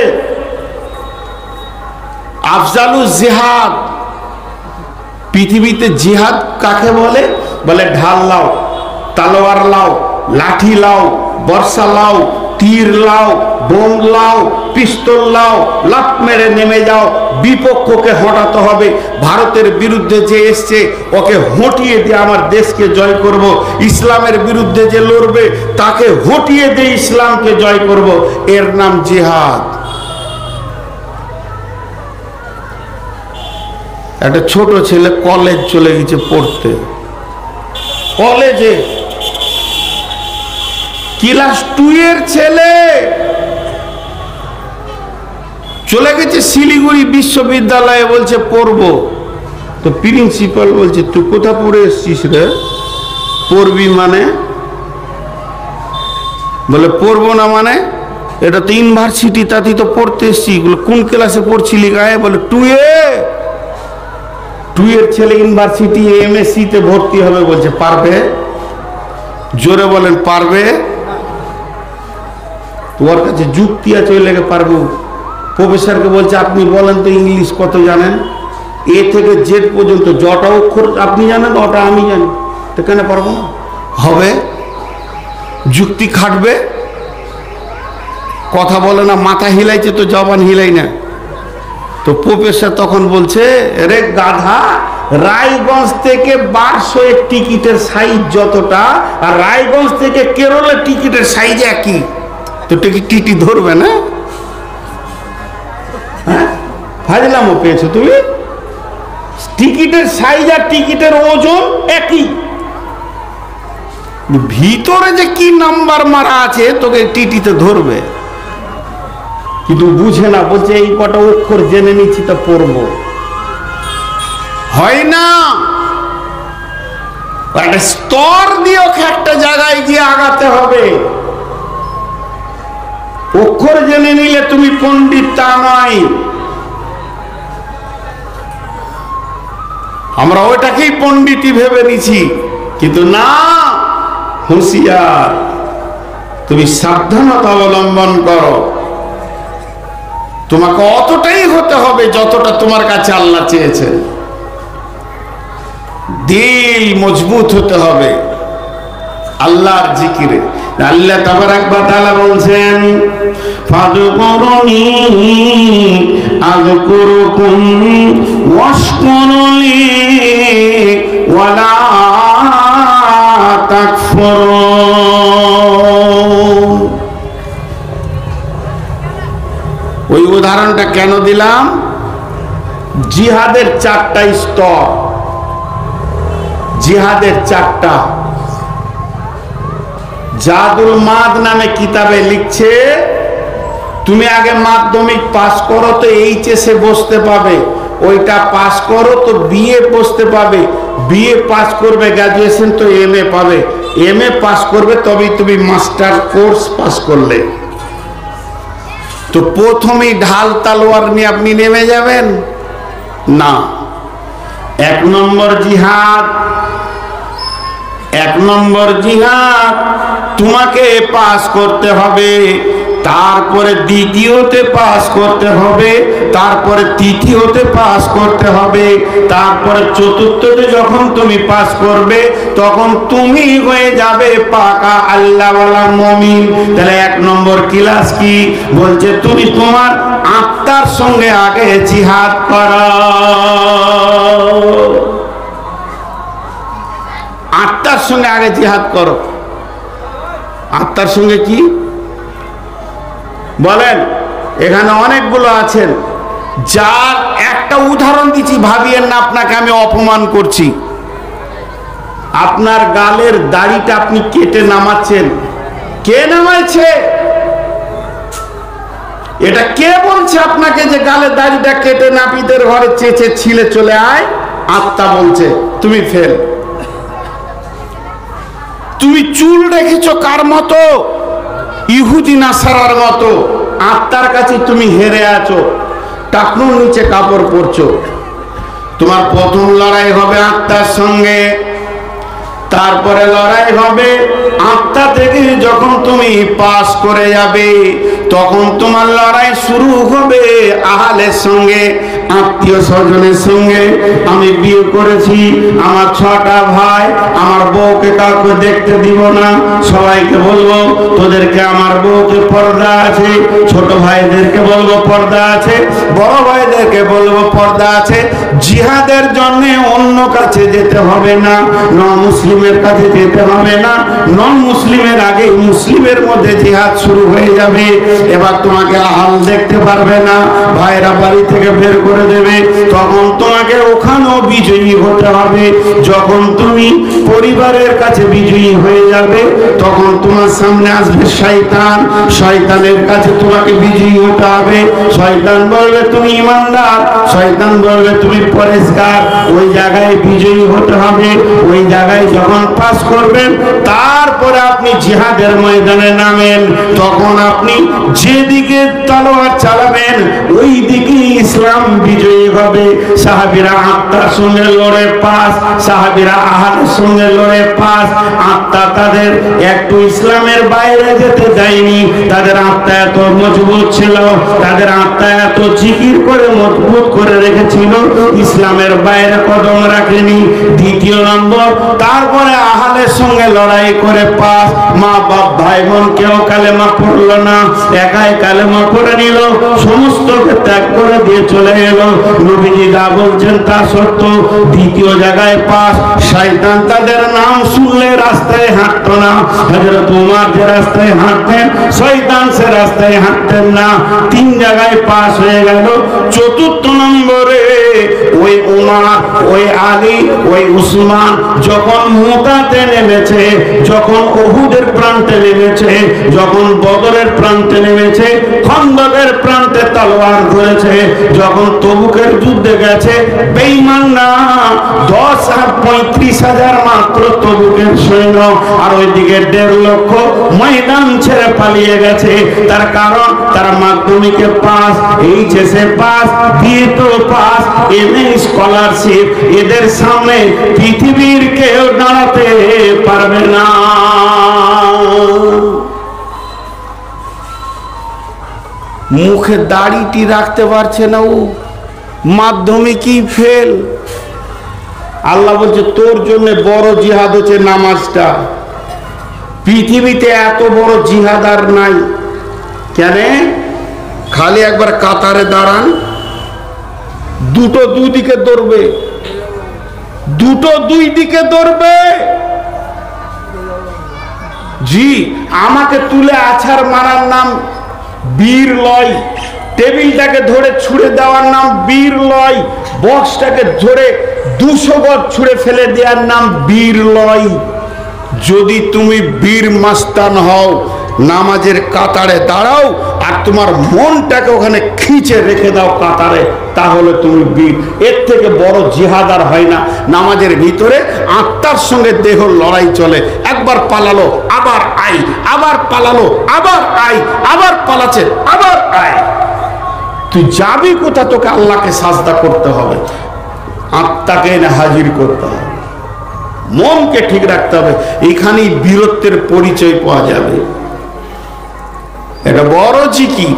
আফজালু জিহাদ, পৃথিবীতে জিহাদ কাকে বলে? বলে ঢাল লাও, তলোয়ার লাও, লাঠি লাও, বর্ষা লাও, তীর লাও, বোম লাও, পিস্তল লাও, লাফ মেরে নেমে যাও, বিপক্ষকে হটাতে হবে। ভারতের বিরুদ্ধে যে এসছে ওকে হটিয়ে দিয়ে আমার দেশকে জয় করব। ইসলামের বিরুদ্ধে যে লড়বে তাকে হটিয়ে দিয়ে ইসলামকে জয় করব। এর নাম জিহাদ। একটা ছোট ছেলে কলেজ চলে গেছে পড়তে, কলেজে ক্লাস টু এর ছেলে চলে গেছে শিলিগুড়ি বিশ্ববিদ্যালয়ে, বলছে পড়বো। তো প্রিন্সিপাল বলছে তুই কোথা পড়ে এসছিস রে? পড়বি মানে? বলে পড়বো না মানে? এটা তো ইউনিভার্সিটি, তাতেই তো পড়তে এসছি। কোন ক্লাসে পড়ছিলি গায়ে? বলে টু এ। টু এর ছেলে ইউনিভার্সিটি এমএসসি তে ভর্তি হবে, বলছে পারবে? জোরে বলেন পারবে? তোমার কাছে যুক্তি আছে ওই লেগে পারবো। প্রফেসরকে বলছে আপনি বলেন তো ইংলিশ কত জানেন? এ থেকে জেড পর্যন্ত যটা অক্ষর আপনি জানেন ওটা আমি জানি, তো কেন পারবো না? হবে, যুক্তি খাটবে। কথা বলে না, মাথা হিলাইছে তো জবান হিলাই না। তো প্রফেসর তখন বলছে রে গাধা, রায়গঞ্জ থেকে বারশোয়ের টিকিটের সাইজ যতটা আর রায়গঞ্জ থেকে কেরলের টিকিটের সাইজ একই, তো টিকিট টিটি ধরবে না? হ্যাঁ, ফাজলামো পেয়েছো তুমি? টিকিটের সাইজ আর টিকিটের ওজন একই, ভিতরে যে কি নাম্বার মারা আছে তোকে টিটিতে ধরবে। কিন্তু বুঝে না, বলছে এই কটা অক্ষর জেনে নিচ্ছি তা পড়বো। হয় না, একটা স্তর দিয়ে ওকে একটা জায়গায় গিয়ে আগাতে হবে। অক্ষর জেনে নিলে তুমি পণ্ডিত তা নয়। আমরা ওইটাকেই পণ্ডিতই ভেবে নিছি, কিন্তু না, হুঁশিয়ার, তুমি সাবধানতা অবলম্বন করো। তোমাকে অতটাই হতে হবে যতটা তোমার কাছে আল্লাহ চেয়েছেন। দিল মজবুত হতে হবে আল্লাহর জিকিরে। আল্লাহ তাবারাক ওয়া তাআলা বলছেন ফাযকুরুনি আযকুরুকুম ওয়াশকুরুলি ওয়ালা তাকফুরুন। ওই উদাহরণটা কেন দিলাম? জিহাদের চারটা স্তর, জিহাদের চারটা। জাদুল মাদ নামে কিতাবে লিখছে তুমি আগে মাধ্যমিক পাস করো তো এইচএসে বসতে পাবে, ওইটা পাস করো তো বিএ বসতে পাবে, বিএ পাস করবে গ্রাজুয়েশন তো এমএ পাবে, এমএ পাস করবে তবেই তুমি মাস্টার কোর্স পাস করলে। তো প্রথমেই ঢাল তালোয়ার নিয়ে আপনি নেমে যাবেন না। এক নম্বর জিহাদ, এক নম্বর জিহাদ তোমাকে পাস করতে হবে, তারপরে দ্বিতীয়তে পাস করতে হবে, তারপরে তৃতীয়তে পাস করতে হবে, তারপরে চতুর্থতে যখন তুমি পাস করবে তখন তুমি হয়ে যাবে পাকা আল্লাহওয়ালা মুমিন। তাহলে এক নম্বর ক্লাস কি বলছে? তুমি তোমার আত্মার সঙ্গে আগে জিহাদ করো। আত্মার সঙ্গে আগে জিহাদ করো। আত্মার সঙ্গে কি বলেন? এখানে অনেকগুলো আছেন, যার একটা উদাহরণ দিচ্ছি, ভাবিয়েন না আপনাকে আমি অপমান করছি। আপনার গালের দাড়িটা আপনি কেটে নামাচ্ছেন, কে নামাইছে? এটা কে বলছে আপনাকে যে গালের দাড়িটা কেটে নাপিতের ঘরে চেঁচে ছিলে চলে আয়? আত্মা বলছে তুমি ফেল। তুমি চুল রেখেছো কার মতো? ইহুদি নাসারার মতো। আত্মার কাছে তুমি হেরে আছো, টাকনুর নিচে কাপড় পরছো। তোমার প্রথম লড়াই হবে আত্মার সঙ্গে, তারপরে লড়াই হবে আত্মা থেকে যখন তুমি পাস করে যাবে তখন তোমার লড়াই শুরু হবে আহলের সঙ্গে, আত্মীয় স্বজনের সঙ্গে। আমি বিয়ে করেছি, আমার ছটা ভাই, আমার বউকে কাউকে দেখতে দিব না, সবাইকে বলবো তোদেরকে আমার বউকে পর্দা আছে, ছোট ভাইদেরকে বলবো পর্দা আছে, বড় ভাইদেরকে বলবো পর্দা আছে। জিহাদের জন্য অন্য কাছে যেতে হবে না, নন মুসলিমের কাছে যেতে হবে না, নন মুসলিমের আগে মুসলিমের মধ্যে জিহাদ শুরু হয়ে যাবে। এবার তোমাকে আহাল দেখতে পারবে না, ভাইরা বাড়ি থেকে বের করে দেবে, তখন তোমাকে ওখানেও বিজয়ী হতে হবে। যখন তুমি পরিবারের কাছে বিজয়ী হয়ে যাবে তখন তোমার সামনে আসবে শয়তান, শয়তানের কাছে তোমাকে বিজয়ী হতে হবে। শয়তান বলবে তুমি ইমানদার, শয়তান বলবে তুমি পরেশগার। ওই জায়গায় বিজয়ী হতে হবে। ওই জায়গায় যখন পাস করবেন তারপরে আপনি জিহাদের ময়দানে নামেন, তখন আপনি যেদিকে তলোয়ার চালাবেন ওই দিকে ইসলাম বিজয়ী হবে। সাহাবীরা আত্মার সঙ্গে লড়ে পাস, সাহাবীরা আহারের সঙ্গে লড়ে পাস। আত্মা তাদের একটু ইসলামের বাইরে যেতে দেয়নি, তাদের আত্মা এত মজবুত ছিল, তাদের আত্মা এত জিকির করে মজবুত করে রেখেছিল, ইসলামের বাইরে কদম রাখেনি। দ্বিতীয় নম্বর, তারপরে আহালের সঙ্গে লড়াই করে পাস। মা বাপ ভাই বোন কেউ কালেমা পড়লো না, একাই কালেমা পড়ে নিল, সমস্তকে ত্যাগ করে দিয়ে চলে এলো। নবীজি যা বলছেন তা সত্য। দ্বিতীয় জায়গায় পাস। শয়তান তাদের নাম শুনলে রাস্তায় হাঁটতো না। হযরত ওমর যে রাস্তায় হাঁটতেন শয়তান সে রাস্তায় হাঁটতেন না। তিন জায়গায় পাস হয়ে গেল। চতুর্থ নম্বরে ওই ওমর, ওই আলী, ওই উসমান যখন মুতাতে নেমেছে, যখন উহুদের প্রান্তে নেমেছে, যখন বদরের প্রান্তে নেমেছে, খন্দকের প্রান্তে তলোয়ার ধরেছে, যখন তবুকের যুদ্ধে গেছে, বেঈমান না দশ আর পঁয়ত্রিশ হাজার মাত্র তবুকের সৈন্য, আর ওইদিকে দেড় লক্ষ ময়দান ছেড়ে পালিয়ে গেছে। তার কারণ তারা মাধ্যমিকে পাস, এইচএসে পাস, বিএতে পাস, এমএ স্কলারশিপ। এদের সামনে পৃথিবীর কেউ দাঁড়াতে পারবে না। মুখে দাড়িটি রাখতে পারছে না, ও মাধ্যমিকই ফেল। আল্লাহ বলছে তোর জন্য বড় জিহাদ হচ্ছে নামাজটা। পৃথিবীতে এত বড় জিহাদার নাই। কেন? খালি একবার কাতারে দাঁড়ান, দুটো দুই দিকে দৌড়বে, দুটো দুই দিকে দৌড়বে। জি, আমাকে তুলে আছাড় মারার নাম বীর লয়, টেবিলটাকে ধরে ছুঁড়ে দেওয়ার নাম বীর লয়, বক্সটাকে ধরে দুশো গজ ছুঁড়ে ফেলে দেওয়ার নাম বীর লয়। যদি তুমি বীর মাস্তান হও, নামাজের কাতারে দাঁড়াও আর তোমার মনটাকে ওখানে খিঁচে রেখে দাও কাতারে, তাহলে তুমি বীর। এর থেকে বড় জিহাদার হয় না। নামাজের ভিতরে আত্মার সঙ্গে দেহ লড়াই চলে। একবার পালালো, আবার আই, আবার পালালো, আবার আই, আবার পালাচ্ছে, আবার আই। তুই যাবি কোথা? তোকে আল্লাহকে সাজদা করতে হবে, আত্মাকে এনে হাজির করতে হবে, মনকে ঠিক রাখতে হবে। এখানেই বীরত্বের পরিচয় পাওয়া যাবে। এটা বড় জিকির,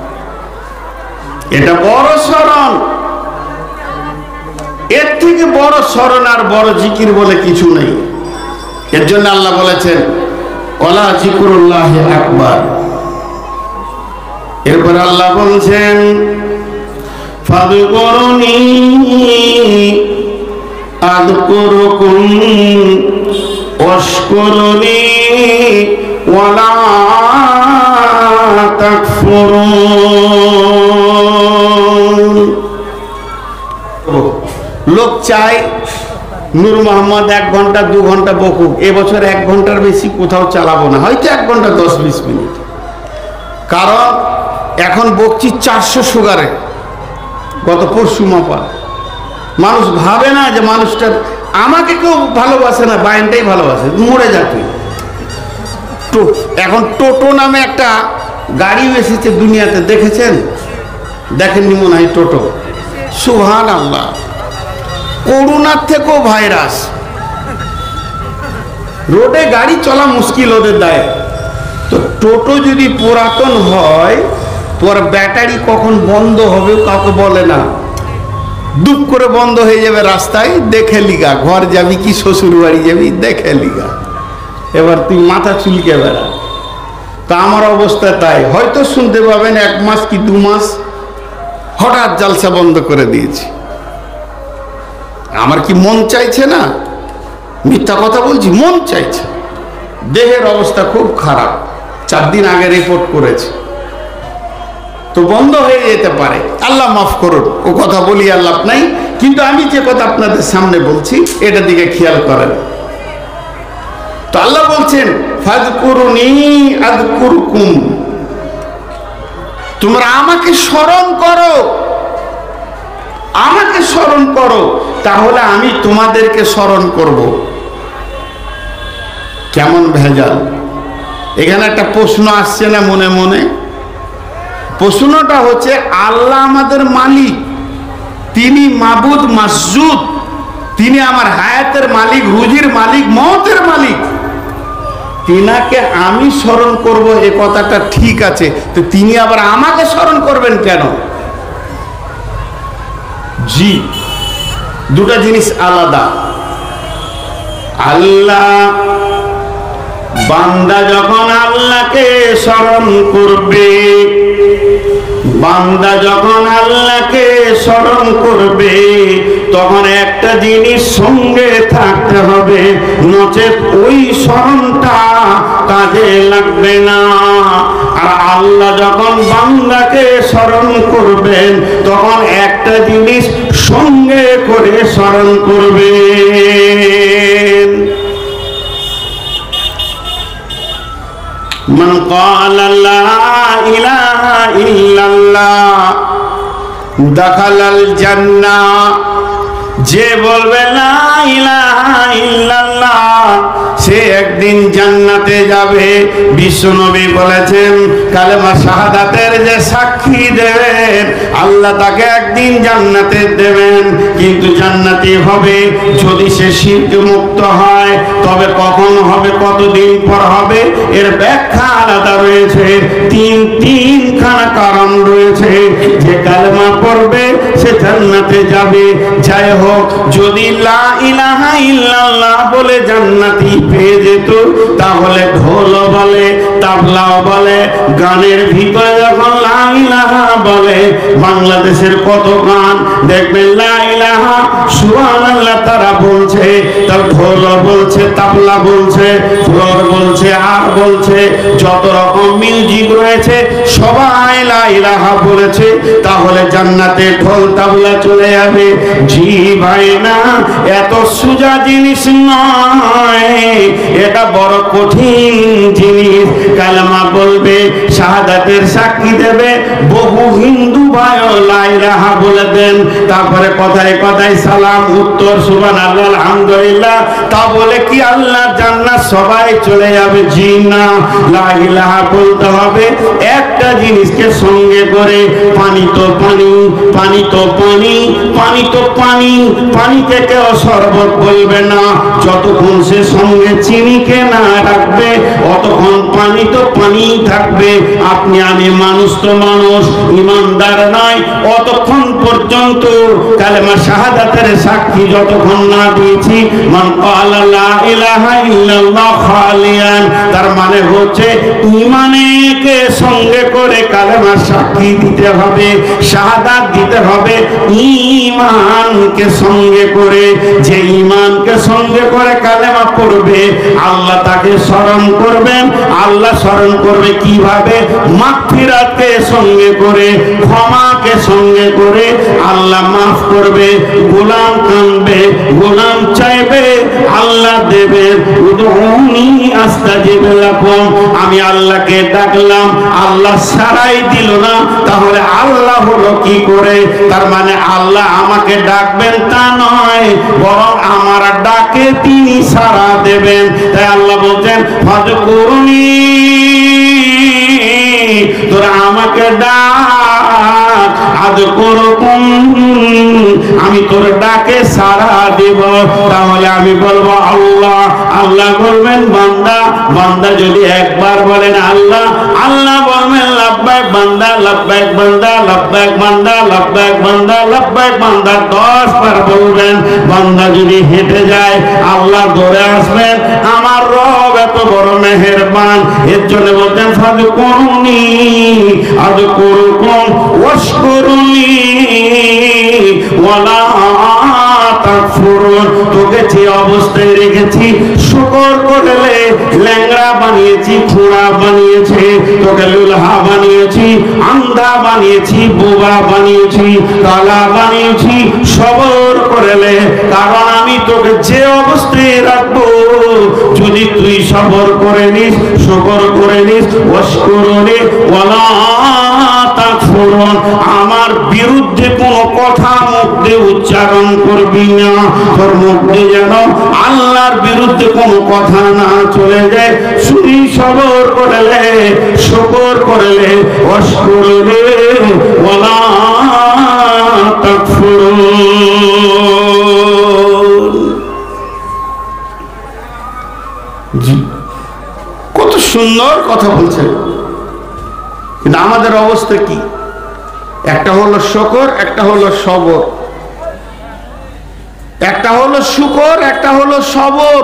এটা বড় স্মরণ। এর থেকে বড় স্মরণ আর বড় জিকির বলে কিছু নেই। এর জন্য আল্লাহ বলেছেন ওয়ালা জিকরুল্লাহ আকবার। এরপর আল্লাহ বলছেন ফাযকুরুনি আযকুরুকুম ওয়াশকুরুনি ওয়ালা তাকফুরুন। লোক চায় নূর মোহাম্মদ এক ঘন্টা দু ঘন্টা বকুক, এবছর এক ঘন্টার বেশি কোথাও চালাবো না, হয়তো এক ঘন্টা দশ বিশ মিনিট। কারণ এখন বকছি চারশো সুগারে, গত পরশু মাপা। মানুষ ভাবে না যে মানুষটার, আমাকে কেউ ভালোবাসে না, বাইনটাই ভালোবাসে, মরে যা তুই। এখন টোটো নামে একটা গাড়ি এসেছে দুনিয়াতে, দেখেছেন? দেখেননি মনে হয় টোটো। সুবহানাল্লাহ, করোনার থেকেও ভাইরাস। রোডে গাড়ি চলা মুশকিল ওদের দায়। তো টোটো যদি পুরাতন হয়, তোর ব্যাটারি কখন বন্ধ হবে কাউকে বলে না, দুপ করে বন্ধ হয়ে যাবে রাস্তায়, দেখে লিগা। ঘর যাবি কি শ্বশুর বাড়ি যাবি, দেখে লিগা। এবার তুই মাথা চুলকে বেড়া। তা আমার অবস্থা তাই। হয়তো শুনতে পাবেন এক মাস কি দু মাস হঠাৎ জালসা বন্ধ করে দিয়েছি। আমার কি মন চাইছে না? মিথ্যা কথা বলছি? মন চাইছে। দেহের অবস্থা খুব খারাপ, চার দিন আগে রিপোর্ট করেছে, তো বন্ধ হয়ে যেতে পারে। আল্লাহ মাফ করুন, ও কথা বলি আর লাভ নাই। কিন্তু আমি যে কথা আপনাদের সামনে বলছি এটার দিকে খেয়াল করেন। তো আল্লাহ বলছেন ফাযকুরুনি আযকুরকুম, তোমরা আমাকে স্মরণ করো, আমাকে স্মরণ করো, তাহলে আমি তোমাদেরকে স্মরণ করব। কেমন ভেজাল! এখানে একটা প্রশ্ন আসছে না মনে মনে? প্রশ্নটা হচ্ছে আল্লাহ আমাদের মালিক, তিনি মাবুদ মাসজুদ, তিনি আমার হায়াতের মালিক, রুজির মালিক, মওতের মালিক। তিনাকে আমি স্মরণ করব, এ কথাটা ঠিক আছে, তো তিনি আবার আমাকে স্মরণ করবেন কেন? জি, দুটা জিনিস আলাদা। আল্লাহ, বান্দা যখন আল্লাহকে স্মরণ করবে, বান্দা যখন আল্লাহকে স্মরণ করবে, তখন একটা জিনিস সঙ্গে থাকতে হবে, নচেত ওই স্মরণটা কাজে লাগবে না। আর আল্লাহ যখন বান্দাকে স্মরণ করবেন, তখন একটা জিনিস সঙ্গে করে স্মরণ করবেন। মান ক্বালা লা ইলাহা ইল্লাল্লাহ দাখালাল জান্নাহ, যে বলবে লা ইলাহা ইল্লাল্লাহ সে একদিন জান্নাতে যাবে। বিশ্বনবী বলেছেন কালেমা শাহাদাতের যে সাক্ষী দেবেন, আল্লাহ তাকে একদিন জান্নাতে দেবেন। কিন্তু জান্নাতি হবে যদি সে শিরক মুক্ত হয়। তবে কখন হবে, কতদিন পর হবে, এর ব্যাখ্যা আলাদা রয়েছে। তিন তিনখানা কারণ রয়েছে। যে কালেমা পড়বে সে জান্নাতে যাবে। যাই হোক, যদি লা ইলাহা ইল্লাল্লাহ বলে জান্নাতি পেয়ে যেত, তাহলে ঢোলও বলে, তাবলাও বলে, গানের ভিতরে যখন লা ইলাহা বলে, বাংলাদেশের কত গান দেখবেন লা ইলাহা সুবহানাল্লাহ তারা বলছে, তার ঢোলও বলছে, তাবলা বলছে, ফ্লোর বলছে, আর বলছে, যত রকম মিউজিক রয়েছে সবাই লা ইলাহা বলেছে। তাহলে জান্নাতে ঢোল তাবলা চলে যাবে? জি ভাই না, এত সোজা জিনিস নয়, এটা বড় কঠিন জিনিস। কালেমা বলবে, শাহাদাতের সাক্ষী দেবে, বহু হিন্দু ভাই লা ইলাহা বলে দেন, তারপরে কথায় কথায় সালাম উত্তর সুবহানাল্লাহ আলহামদুলিল্লাহ, তা বলে কি আল্লাহর জান্নাত সবাই চলে যাবে? জি না, লা ইলাহা বলতে হবে একটা জিনিসকে সঙ্গে করে। পানি তো পানি, পানি তো পানি, পানি তো পানি, পানিকে কেউ শরবত বলবে না, যতক্ষণ সে সঙ্গে চিনিকে না রাখবে অতক্ষণ পানি তো পানি থাকবে। আপনি আমি মানুষ তো মানুষ, ইমানদার নয় অতক্ষণ পর্যন্ত কালেমা শাহাদাতের সাক্ষী যতক্ষণ না দিয়েছি। মান ক্বালা লা ইলাহা ইল্লাল্লাহ খালিয়ান, তার মানে হচ্ছে ইমানকে সঙ্গে করে কালেমা সাক্ষী দিতে হবে, শাহাদাত দিতে হবে ইমানকে সঙ্গে করে। যে ইমানকে সঙ্গে করে কালেমা পড়বে আল্লাহ তাকে স্মরণ করবেন। আল্লাহ স্মরণ করবে কিভাবে? মাগফিরাতকে সঙ্গে করে, ক্ষমাকে সঙ্গে করে আল্লাহ মাফ করবে। গোলাম কাঁদবে, গোলাম চাইবে, আল্লাহ দেবেন। উদউনি আস্তাজিব লাকুম, আমি আল্লাহকে ডাকলাম, আল্লাহ সাড়াই দিল না, তাহলে আল্লাহ হলো কি করে? তার মানে আল্লাহ আমাকে ডাকবেন তা নয়, বরং আমার ডাকে তিনি সাড়া দেবেন। তাই আল্লাহ বলছেন ফাযকুরুনি, তোরা আমাকে ডাক, আযকুরুকুম, আমি তোর ডাকে সাড়া দেব। তাহলে আমি বলবো আল্লাহ, আল্লাহ বলবেন বান্দা, বান্দা যদি একবার বলেন আল্লাহ, আল্লাহ বলবেন লাব্বাইক বান্দা, লাব্বাইক বান্দা, লাব্বাইক বান্দা, লাব্বাইক বান্দা, লাব্বাইক বান্দা, দশ বার বলবেন। বান্দা যদি হেঁটে যায় আল্লাহ দৌড়ে আসবেন। আমার রব এত বড় মেহেরবান, এর জন্য বলতেন ফাযকুরুনি আযকুরুকুম ওয়াশকুরুনি ওয়ালা তাকফুরুন। তোকে যে অবস্থায় রেখেছি শুকর করলে, ল্যাংড়া বানিয়েছি, খোঁড়া বানিয়েছি, তোকে লুলহা বানিয়েছি, আন্ধা বানিয়েছি, বোবা বানিয়েছি, কালা বানিয়েছি, সবর করলে, কারণ আমি তোকে যে অবস্থায় রাখবো যদি তুই সবর করে নিস, শুকর করে নিস, ওয়াশকুরুনি ওয়ালা তাকফুরুন, আমার বিরুদ্ধে কোনো কথা মুখ দিয়ে উচ্চারণ করবি না। তোর মুখ দিয়ে যেন আল্লাহর বিরুদ্ধে কোনো কথা না চলে যায়। শুনি সবর করলে, শুকর করলে, ওয়াশকুরুনি ওয়ালা তাকফুরুন। জি, কত সুন্দর কথা বলছেন, কিন্তু আমাদের অবস্থা কি? একটা হলো শুকর, একটা হলো সবর, একটা হলো শুকর, একটা হলো সবর।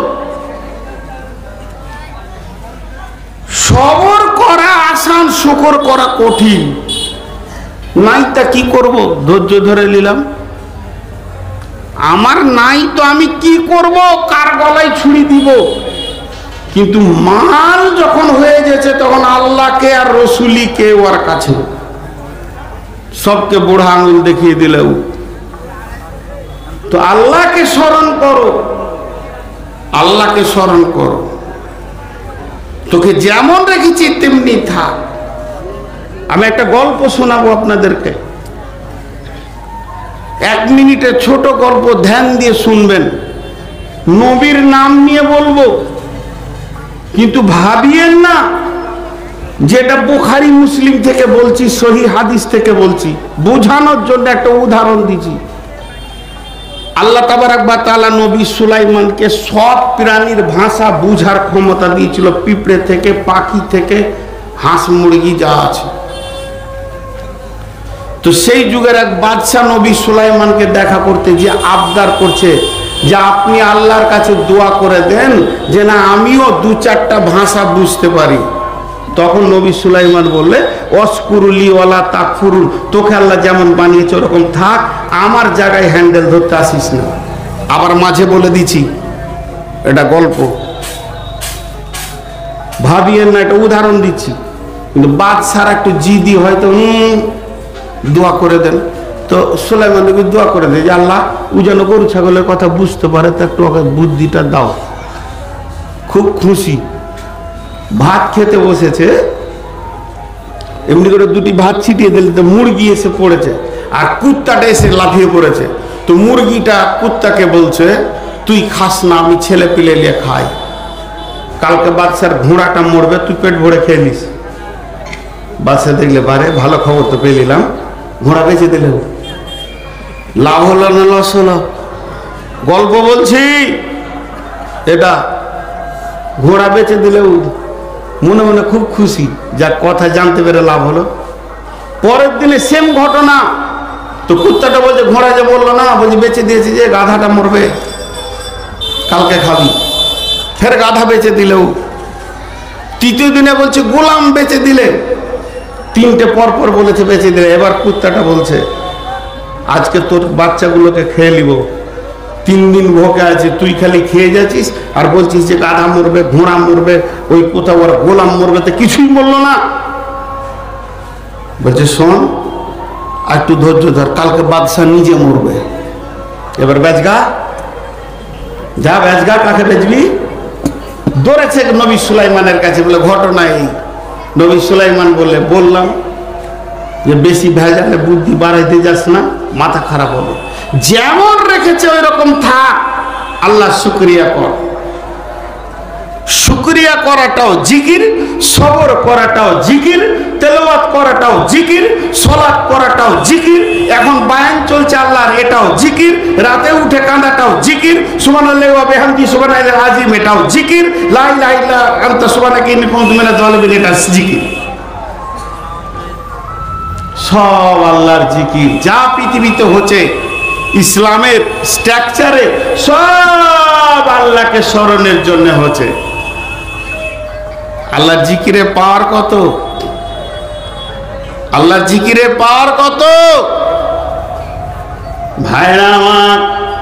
সবর করা আসান, শুকর করা কঠিন। নাই তা কি করব? ধৈর্য ধরে নিলাম। আমার নাই তো আমি কি করব? কার গলায় ছুরি দিব? কিন্তু মাল যখন হয়ে গেছে তখন আল্লাহকে আর রসুলিকে ওর কাছে সবকে বুড়া আঙুল দেখিয়ে দিলেও তো আল্লাহকে স্মরণ করো, আল্লাহকে স্মরণ করো। তোকে যেমন রেখেছি তেমনি থাক। আমি একটা গল্প শোনাবো আপনাদেরকে, এক মিনিটের ছোট গল্প, ধ্যান দিয়ে শুনবেন। নবীর নাম নিয়ে বলবো, কিন্তু ভাবিয়েন না যেটা বুখারী মুসলিম থেকে বলছি, সহিহ হাদিস থেকে বলছি, বোঝানোর জন্য একটা উদাহরণ দিচ্ছি। আল্লাহ তাবারাক ওয়া তাআলা নবী সুলাইমানকে সব প্রাণীর ভাষা বুঝার ক্ষমতা দিয়েছিল, পিঁপড়ে থেকে, পাখি থেকে, হাঁস মুরগি যা আছে। তো সেই যুগের এক বাদশা নবী সুলাইমানকে দেখা করতে যে আবদার করছে, যে আপনি আল্লাহর কাছে দোয়া করে দেন যে না আমিও দু চারটা ভাষা বুঝতে পারি। তখন নবী সুলাইমান বললে অস্কুরুলি ওয়ালা তাকফুরুন, তোকে আল্লাহ যেমন বানিয়েছে ওরকম থাক, আমার জায়গায় হ্যান্ডেল ধরতে আসিস না। আবার মাঝে বলে দিচ্ছি এটা গল্প, ভাবিয়েন না, এটা উদাহরণ দিচ্ছি। কিন্তু বাদশার একটু জিদি হয়তো হম দোয়া করে দেন, তো সুলাইমান নবী দোয়া করে দেয় যে আল্লাহ ও যেন গরু ছাগলের কথা বুঝতে পারে, তো একটু ওকে বুদ্ধিটা দাও। খুব খুশি, ভাত খেতে বসেছে, এমনি করে দুটি ভাত ছিটিয়ে দিলে তো মুরগি এসে পড়েছে আর কুত্তাটা এসে লাফিয়ে পড়েছে। তো মুরগিটা কুত্তাকে বলছে তুই খাস না, আমি ছেলে পিলে নিয়ে খাই, কালকে বাদশার ঘোড়াটা মরবে, তুই পেট ভরে খেয়ে নিস। বাদশা দেখলে বারে ভালো খবর তো পেয়ে নিলাম, ঘোড়া বেঁচে দিলে লাভ হলো না লস হলো? গল্প বলছি এটা, ঘোড়া বেঁচে দিলেও মনে মনে খুব খুশি, যা কথা জানতে পেরে লাভ হলো। পরের দিনে সেম ঘটনা, তো কুত্তাটা বলছে ঘোড়া যে বললো না, বলছে বেঁচে দিয়েছি যে গাধাটা মরবে, কালকে খাবি। ফের গাধা বেঁচে দিলেও। তৃতীয় দিনে বলছে গোলাম বেঁচে দিলে, তিনটে পর পর বলেছে বেঁচে দিলে। এবার কুত্তাটা বলছে আজকে তোর বাচ্চাগুলোকে খেয়ে নিব, তিন দিন ভোগে আছে, তুই খালি খেয়ে যাচ্ছিস আর বলছিস যে গাধা মরবে, ঘোড়া মরবে, ওই কোথাও ওর গোলাম মরবে, তো কিছুই বললো না। বলছে শোন আর একটু ধৈর্য ধর, কালকে বাদশাহ নিজে মরবে, এবার বেচগা, যা বেচগা, কাকে বেচবি? দৌড়েছে নবী সুলাইমানের কাছে, বলে ঘটনা এই। নবী সুলাইমান বললে বললাম যে বেশি ভেজালে বুদ্ধি বাড়াইতে যাস না, মাথা খারাপ হবে, যেমন রেখেছে ওই রকম থাক, আল্লাহ শুকরিয়া কর। শুকরিয়া করাটাও জিকির, সবর করাটাও জিকির, তেলাওয়াত করাটাও জিকির, সালাত করাটাও জিকির। এখন বায়ান চলছে আল্লাহর, এটাও জিকির। রাতে উঠে কাঁদাটাও জিকির। সুবহানাল্লাহি ওয়া বিহামদিহি সুবহানাল্লাহিল আযীম, এটাও জিকির। লা ইলাহা ইল্লা আনতা সুবহানাকা ইন্নী কুনতু মিনাজ জালিমিন, এটা জিকির। সব আল্লাহর জিকির, যা পৃথিবীতে হচ্ছে ইসলামের স্ট্রাকচারে, সব আল্লাহকে স্মরণের জন্য হচ্ছে। আল্লাহর জিকিরে পাওয়ার কত, আল্লাহর জিকিরে পাওয়ার কত ভাইরা আমার।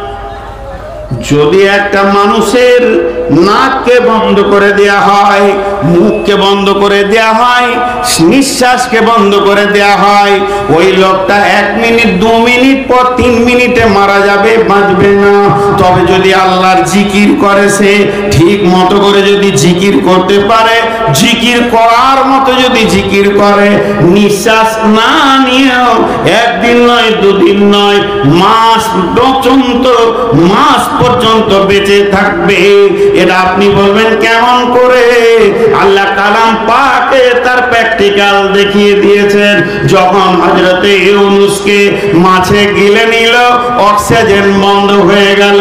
যদি একটা মানুষের নাককে বন্ধ করে দেয়া হয়, মুখকে বন্ধ করে দেয়া হয়, নিঃশ্বাসকে বন্ধ করে দেয়া হয়, ওই লোকটা এক মিনিট দু মিনিট পর তিন মিনিটে মারা যাবে, বাঁচবে না। তবে যদি আল্লাহর জিকির করে, সে ঠিক মতো করে যদি জিকির করতে পারে, জিকির করার মতো যদি জিকির করে, নিঃশ্বাস না নিয়েও একদিন নয় দুদিন নয় মাস পর্যন্ত মাস পর্যন্ত বেঁচে থাকবে। এটা আপনি বলবেন কেমন করে? আল্লাহ কালাম পাকে তার প্র্যাকটিক্যাল দেখিয়ে দিয়েছেন। যখন হযরতে ইউনূসকে মাছে গিলে নিল, অক্সিজেন বন্ধ হয়ে গেল,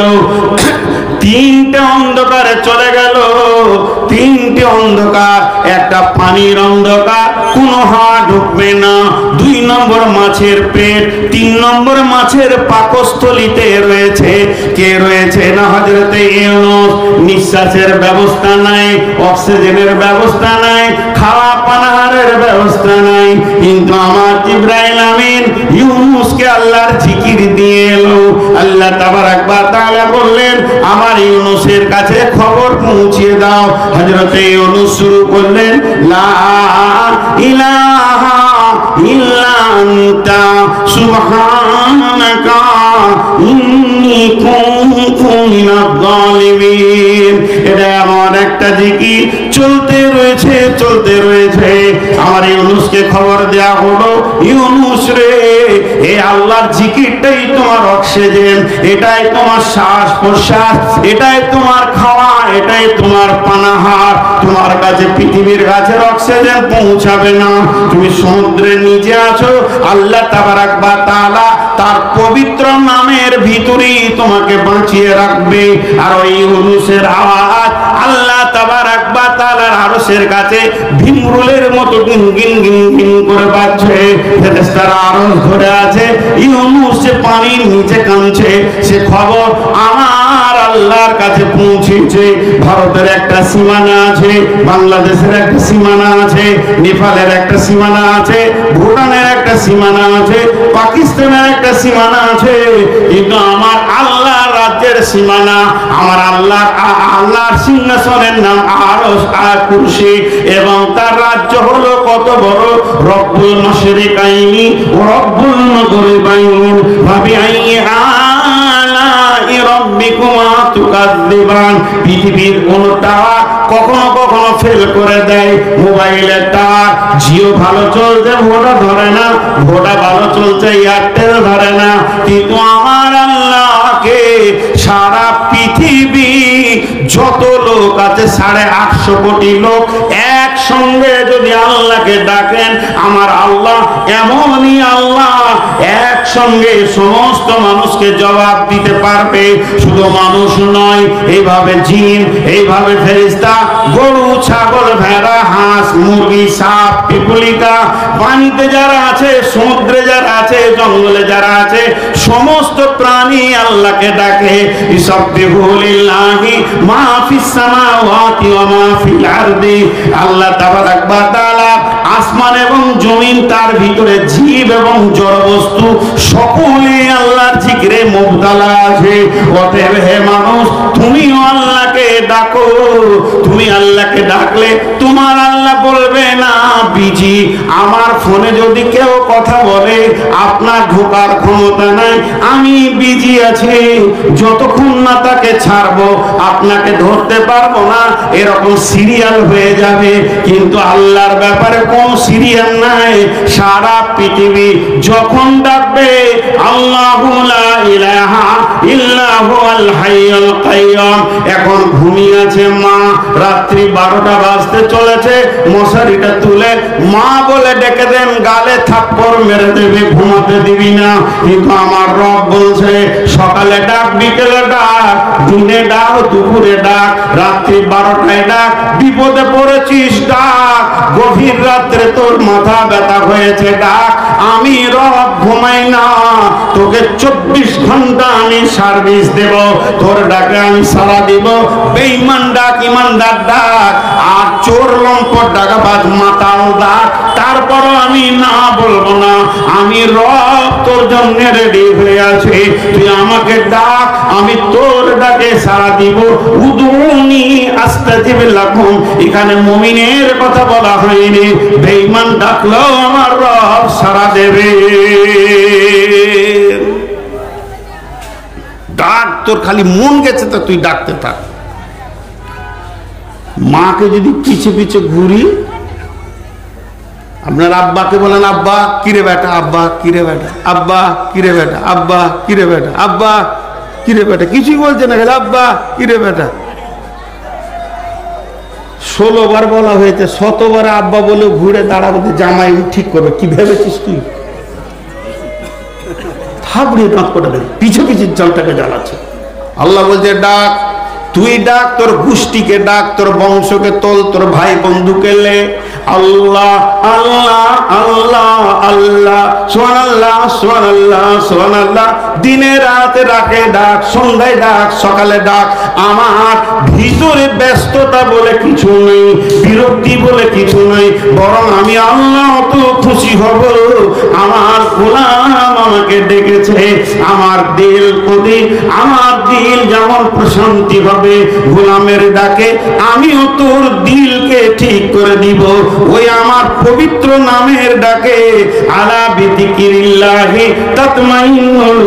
তিনটে অন্ধকারে চলে গেল, তিনটে অন্ধকার, একটা পানির অন্ধকার, কোনো হাওয়া ঢুকবে না, দুই নম্বর মাছের পেট, তিন নম্বর মাছের পাকস্থলিতে রয়েছে কে রয়েছে না হযরতে ইউনূস। নিঃশ্বাসের ব্যবস্থা নাই, অক্সিজেনের ব্যবস্থা নাই, খাওয়া পানাহারের ব্যবস্থা নাই, কিন্তু আমার জিবরাইল আমিন ইউনূসকে আল্লাহর জিকির দিয়ে এলো। আল্লাহ তাবারাক ওয়া তাআলা বললেন আমার ইউনূসের কাছে খবর পৌঁছিয়ে দাও। হযরতে ইউনূস শুরু করলেন লা ইলাহা ইল্লা আনতা সুবহানাকা ইন্নী কুনতু মিনাজ জালিমিন। এটা আমার একটা জিকির চলতে রয়েছে, চলতে রয়েছে। আমার ইউনূসকে খবর দেয়া হলো, ইউনূস রে, এই আল্লাহর জিকিরটাই তোমার অক্সিজেন, এটাই তোমার শ্বাস প্রশ্বাস, এটাই তোমার খাওয়া, এটাই তোমার পানাহার। তোমার কাছে পৃথিবীর গাছের অক্সিজেন পৌঁছাবে না, তুমি সমুদ্রের নিচে আছো, আল্লাহ তাবারাক ওয়া তাআলা তার পবিত্র নামের ভিতরেই তোমাকে বাঁচিয়ে রাখবে। আর ওই ইউনূসের আওয়াজ আল্লাহ তাবারাক ওয়া তাআলার আরশের কাছে ভিমরুলের মতো গিন গিন গিন গিন করে বাজছে। ফেরেশতারা আরশ ধরে আছে, ইউনূস পানির নিচে কাঁদছে। সে খবর আমার আল্লাহর কাছে পৌঁছেছে। ভারতের একটা সীমানা আছে, বাংলাদেশের একটা সীমানা আছে, নেপালের একটা সীমানা আছে, ভুটানের একটা সীমানা আছে, পাকিস্তানের একটা সীমানা আছে, কিন্তু আমার আল্লাহর রাজ্যের সীমানা, আমার আল্লাহ আল্লাহর সিংহাসনের নাম আরশ আর কুরসি, এবং তার রাজ্য হলো কত বড়। রব্বুল মাশরিকাইনি ওয়া রব্বুল মাগরিবাইনি ফাবিআইয়ি আলাই রাব্বিকুমা তুকাযযিবান। পৃথিবীর কোন টাওয়ার কখনো কখনো ফেল করে দেয়, মোবাইলের টাওয়ার জিও ভালো চলছে ভোডা ধরে না, ভোডা ভালো চলছে এয়ারটেল ধরে না, কিন্তু আমার আল্লাহকে সারা পৃথিবী যত লোক আছে সাড়ে আটশো কোটি লোক একসঙ্গে যদি আল্লাহকে ডাকেন, আমার আল্লাহ এমনই আল্লাহ একসঙ্গে সমস্ত মানুষকে জবাব দিতে পারবে। শুধু মানুষ নয়, এইভাবে জিন, এইভাবে ফেরেশতা, গরু, ছাগল, ভেড়া, হাঁস, মুরগি, সাপ, পিপুলিকা, পানিতে যারা আছে, সমুদ্রে যারা আছে, জঙ্গলে যারা আছে, সমস্ত প্রাণী আল্লাহকে ডাকে। ইসাব্বিহু লিল্লাহি মা ফিস সামাওয়াতি ওয়া মা ফিল আরদি। আল্লাহ তাবারাক ওয়া তাআলা আসমান এবং জমিন, তার ভিতরে জীব এবং জড় বস্তু সকলে আল্লাহর জিকিরে মুবতালা আছে। অতএব হে মানুষ, তুমিও আল্লাহকে ডাকো। তুমি আল্লাহকে ডাকলে তোমার আল্লাহ বলবে না বিজি। আমার ফোনে যদি কেউ কথা বলে, আপনার ঢোকার ক্ষমতা নাই, আমি বিজি আছি, যতক্ষণ না তাকে ছাড়বো আপনাকে ধরতে পারবো না, এরকম সিরিয়াল হয়ে যাবে। কিন্তু আল্লাহর ব্যাপারে কোন সিরিয়াল নাই। সারা পৃথিবী যখন ডাকবে আল্লাহু লা ইলাহা ইল্লা হুয়াল হাইয়ুল কাইয়্যুম। এখন ঘুমিয়ে আছে মা, রাত্রি বারোটা বাজতে চলেছে, মশারিটা তুলে মা বলে ডেকে দেন, গালে থাপ্পড় মেরে দেবে, ঘুমাতে দিবি না। কিন্তু আমার রব বলছে সকালে ডাক, বিকেলে ডাক, দিনে ডাক, দুপুরে ডাক, রাত্রি বারোটায় ডাক, বিপদে পড়েছিস ডাক, গভীর রাত্রে তোর মাথা ব্যথা হয়েছে ডাক, আমি রব ঘুমাই না, তোকে চব্বিশ ঘন্টা আমি সার্ভিস দেব, তোর ডাকে আমি সারা দিব। বেঈমান ডাক, ইমানদার ডাক, আর চোর লম্পট ডাকাবাজ মাতাল ডাক, তারপরও আমি না বলবো না। আমি রব তোর জন্য রেডি হয়ে আছি, তুই আমাকে ডাক, আমি তোর ডাকে সারা দিব। উদুনি আস্তাজিব লাকুম। এখানে মুমিনের কথা বলা হয়নি, বেঈমান ডাকলেও আমার রব সারা দেবে। ডাক, তোর খালি মন গেছে তো তুই ডাকতে থাক। মাকে যদি পিছে পিছে ঘুরি, আপনার আব্বাকে বলেন আব্বা কিরে বেটা, আব্বা কিরে বেটা, আব্বা কিরে বেটা, আব্বা কিরে বেটা, আব্বা কিরে বেটা, কিছুই বলছে না, আব্বা কিরে বেটা। ষোলো বার বলা হয়েছে, শতবার আব্বা বলে ঘুরে দাঁড়াবো, জামাই ঠিক করবে। কি ভেবেছিস তুই? থাপড়িয়ে দাঁত করে দেবে, পিছে পিছে জলটাকে জ্বালাচ্ছে। আল্লাহ বলছে ডাক, তুই ডাক, তোর গোষ্ঠীকে ডাক, তোর বংশকে তোল, তোর ভাই বন্ধুকে লে। আল্লাহ আল্লাহ আল্লাহ আল্লাহ, সুবহানাল্লাহ সুবহানাল্লাহ সুবহানাল্লাহ। দিনে রাতে রাখে ডাক, সন্ধ্যায় ডাক, সকালে ডাক। আমার ভিতরে ব্যস্ততা বলে কিছু নেই, বিরক্তি বলে কিছু নেই, বরং আমি আল্লাহ তো খুশি হব, আমার গোলাম আমাকে ডেকেছে। আমার দিল প্রতি, আমার দিল যেমন প্রশান্তি হবে গোলামের ডাকে, আমিও তোর দিলকে ঠিক করে দিব ওই আমার পবিত্র নামের ডাকে। আলা বিযিকিরিল্লাহি তাতমাইন্নুল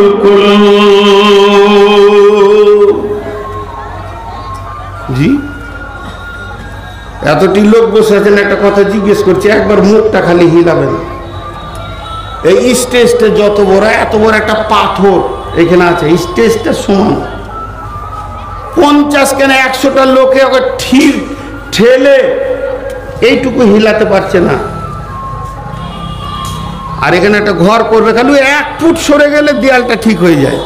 কুলুব। জি, এতটি লোক বসে আছেন, একটা কথা জিজ্ঞেস করছি, একবার মুখটা খালি হিলাবেন। এই স্টেজটা যত বড়, এত বড় একটা পাথর এখানে আছে, স্টেজটা সমান। পঞ্চাশ কেন একশোটা লোকে ওকে ঠিক ঠেলে এইটুকু হিলাতে পারছে না। আর এখানে একটা ঘর করবে, খালি এক ফুট সরে গেলে দেয়ালটা ঠিক হয়ে যায়।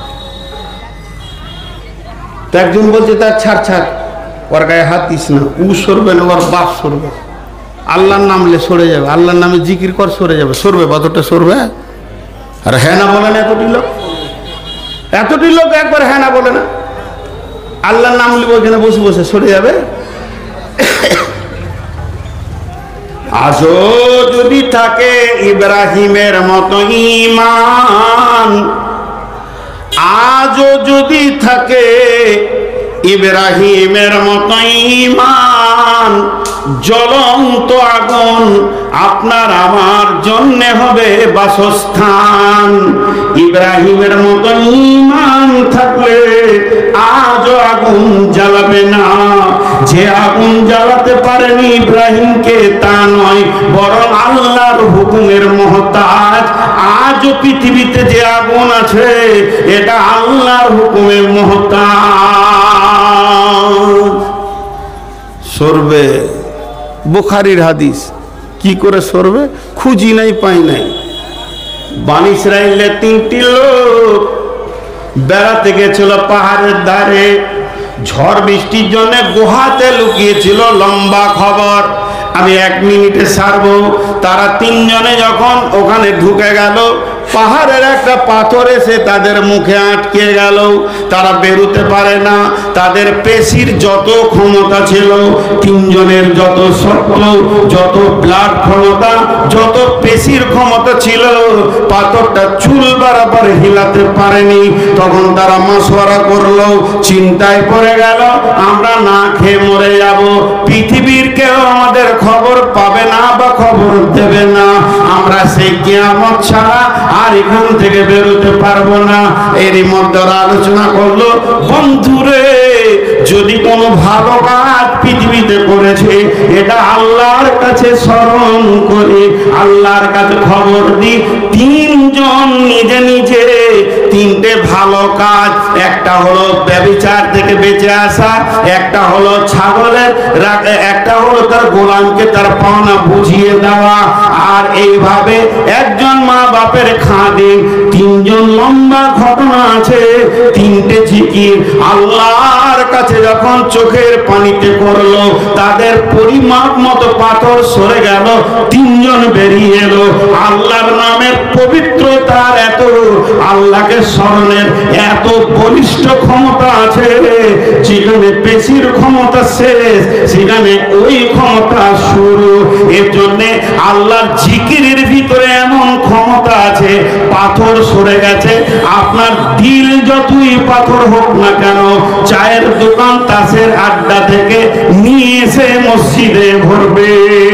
তো একজন বলছে তার ছাড় ছাড়, ওর গায়ে হাত দিস না, উ সরবে না, ওর বাপ সরবে। আল্লাহর নামলে সরে যাবে, আল্লাহর নামে জিকির কর সরে যাবে, সরবে কতটা সরবে। আর হ্যাঁ না বলে না, এতটি লোক, এতটি লোক একবার হ্যাঁ না বলে না। আল্লাহর নাম লিব ওইখানে বসে বসে সরে যাবে। আজও যদি থাকে ইব্রাহিমের মতো ঈমান, আজও যদি থাকে ইব্রাহিমের মতো ঈমান, জ্বলন্ত আগুন আপনার আমার জন্য হবে বাসস্থান। ইব্রাহিমের মতো ঈমান থাকলে আজও আগুন জ্বালাবে না। যে আগুন জ্বালাতে পারেনি ইব্রাহিমকে তা নয়, বরং আল্লাহর হুকুমের মুহতাজ। আজও পৃথিবীতে যে আগুন আছে এটা আল্লাহর হুকুমের মুহতাজ। সরবে, বুখারীর হাদিস। কি করে সরবে? খুঁজি নাই, পাই নাই। বনী ইসরাইলের তিনটি লোক বেড়াতে গেছিল পাহাড়ের ধারে, ঝড় বৃষ্টির জন্য গুহাতে লুকিয়েছিল। লম্বা খবর, আমি এক মিনিটে সারবো। তারা তিনজনে যখন ওখানে ঢুকে গেল, পাহাড়ের একটা পাথর এসে তাদের মুখে আটকে গেল। তারা বেরোতে পারে না। তাদের পেশির যত ক্ষমতা ছিল, তিনজনের যত শক্ত, যত ব্লাড ক্ষমতা, যত পেশির ক্ষমতা ছিল, পাথরটা চুল বরাবর হিলাতে পারেনি। তখন তারা মাসওয়ারা করলো, চিন্তায় পড়ে গেল, আমরা না খেয়ে মরে যাব, পৃথিবীর কেউ আমাদের খবর পাবে না বা খবর দেবে না, আমরা সেই কিয়ামত ছাড়া আর এখান থেকে বেরোতে পারবো না। এরই মধ্যে আলোচনা করলো, বন্ধুরে যদি কোনো ভালো কাজ পৃথিবীতে করেছে এটা আল্লাহর কাছে স্মরণ করে আল্লাহর কাছে খবর দি। তিনজন নিজে নিজে তিনটে ভালো কাজ, একটা হলো ব্যভিচার থেকে বেঁচে আসা, একটা হলো ছাগলের, একটা হলো তার গোলামকে তার পাওনা বুঝিয়ে দেওয়া, আর এইভাবে একজন মা বাপের খাদিম। তিনজন লম্বা ঘটনা আছে, তিনটে জিকির আল্লাহর কাছে যখন চোখের পানিতে করলো, তাদের পরিমাপ মতো পাথর সরে গেল, তিনজন বেরিয়ে এলো। আল্লাহর নামের পবিত্রতার এত, আল্লাহকে স্মরণের এত বলিষ্ঠ ক্ষমতা আছে, যেখানে পেশির ক্ষমতা শেষ সেখানে ওই ক্ষমতা শুরু। এর জন্য আল্লাহর জিকিরের ভিতরে এমন ক্ষমতা আছে, পাথর সরে গেছে। আপনার দিল যতই পাথর হোক না কেন, চায়ের দোকান তাসের আড্ডা থেকে নিয়ে এসে মসজিদে ভরবে।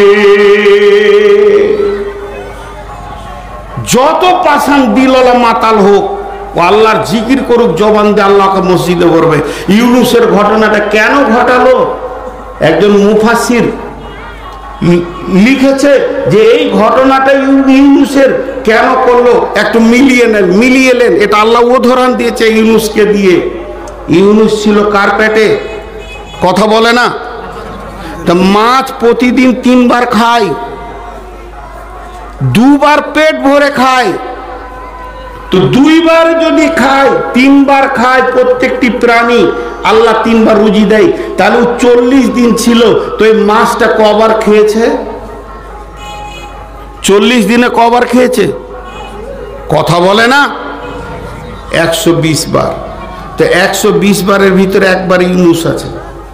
যত পাষাণ দিলওয়ালা মাতাল হোক, ও আল্লাহর জিকির করুক, জবান দিয়ে আল্লাহকে মসজিদে ভরবে। ইউনুসের ঘটনাটা কেন ঘটালো? একজন মুফাসসির লিখেছে যে এই ঘটনাটা ইউনুসের কেন করলো, একটু মিলিয়ে নেন, মিলিয়ে নেন। এটা আল্লাহ উদাহরণ দিয়েছে ইউনুসকে দিয়ে। ইউনুস ছিল কার পেটে? কথা বলে না? তা মাছ প্রতিদিন তিনবার খায়, দুবার পেট ভরে খায়, তো দুইবার যদি খায়, তিনবার খায় প্রত্যেকটি প্রাণী, আল্লাহ তিনবার রুজি দেয়, তাহলে চল্লিশ দিন ছিল, তো এই মাছটা কবার খেয়েছে? চল্লিশ দিনে কবার খেয়েছে? কথা বলে না? একশো বিশ বার। তো একশো বিশ বারের ভিতরে একবার ইউনুস আছে।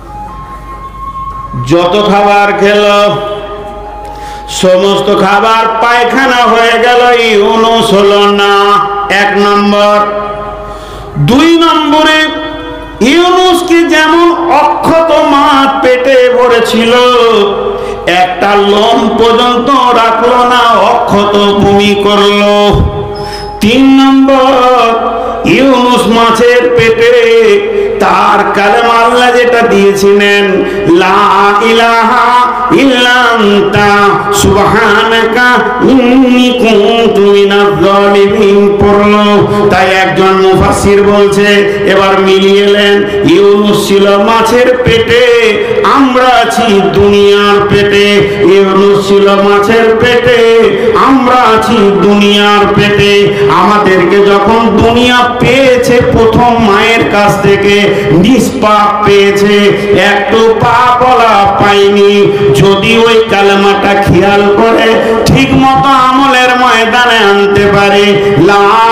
যত খাবার খেল সমস্ত খাবার পায়খানা হয়ে গেল, ইউনুস হলো না। এক নম্বর। দুই নম্বরে ইউনুসকে যেমন অক্ষত মাছ পেটে ভরেছিল, একটা লোম পর্যন্ত রাখলো না, অক্ষত ভূমি করলো। তিন নম্বর, ইউনুস মাছের পেটে তার কালেমা আল্লাহ যেটা দিয়েছিলেন, লা ইলাহা ইল্লা আনতা সুবহানাকা ইন্নী কুনতু মিনাজ জালিমিন পড়লো। তাই একজন মুফাসসির বলছে, এবার মিলিয়েলেন, ইউনুস ছিল মাছের পেটে, আমরা আছি দুনিয়ার পেটে। ইউনুস ছিল মাছের পেটে, আমরা আছি দুনিয়ার পেটে। আমাদেরকে যখন দুনিয়া পেয়েছে প্রথম মায়ের কাছ থেকে, নিষ্পাপ পেয়েছে, একটু পাপ বলা পাইনি। যদি ওই কালেমাটা খেয়াল করে ঠিক মতো আমলের ময়দানে আনতে পারে, লা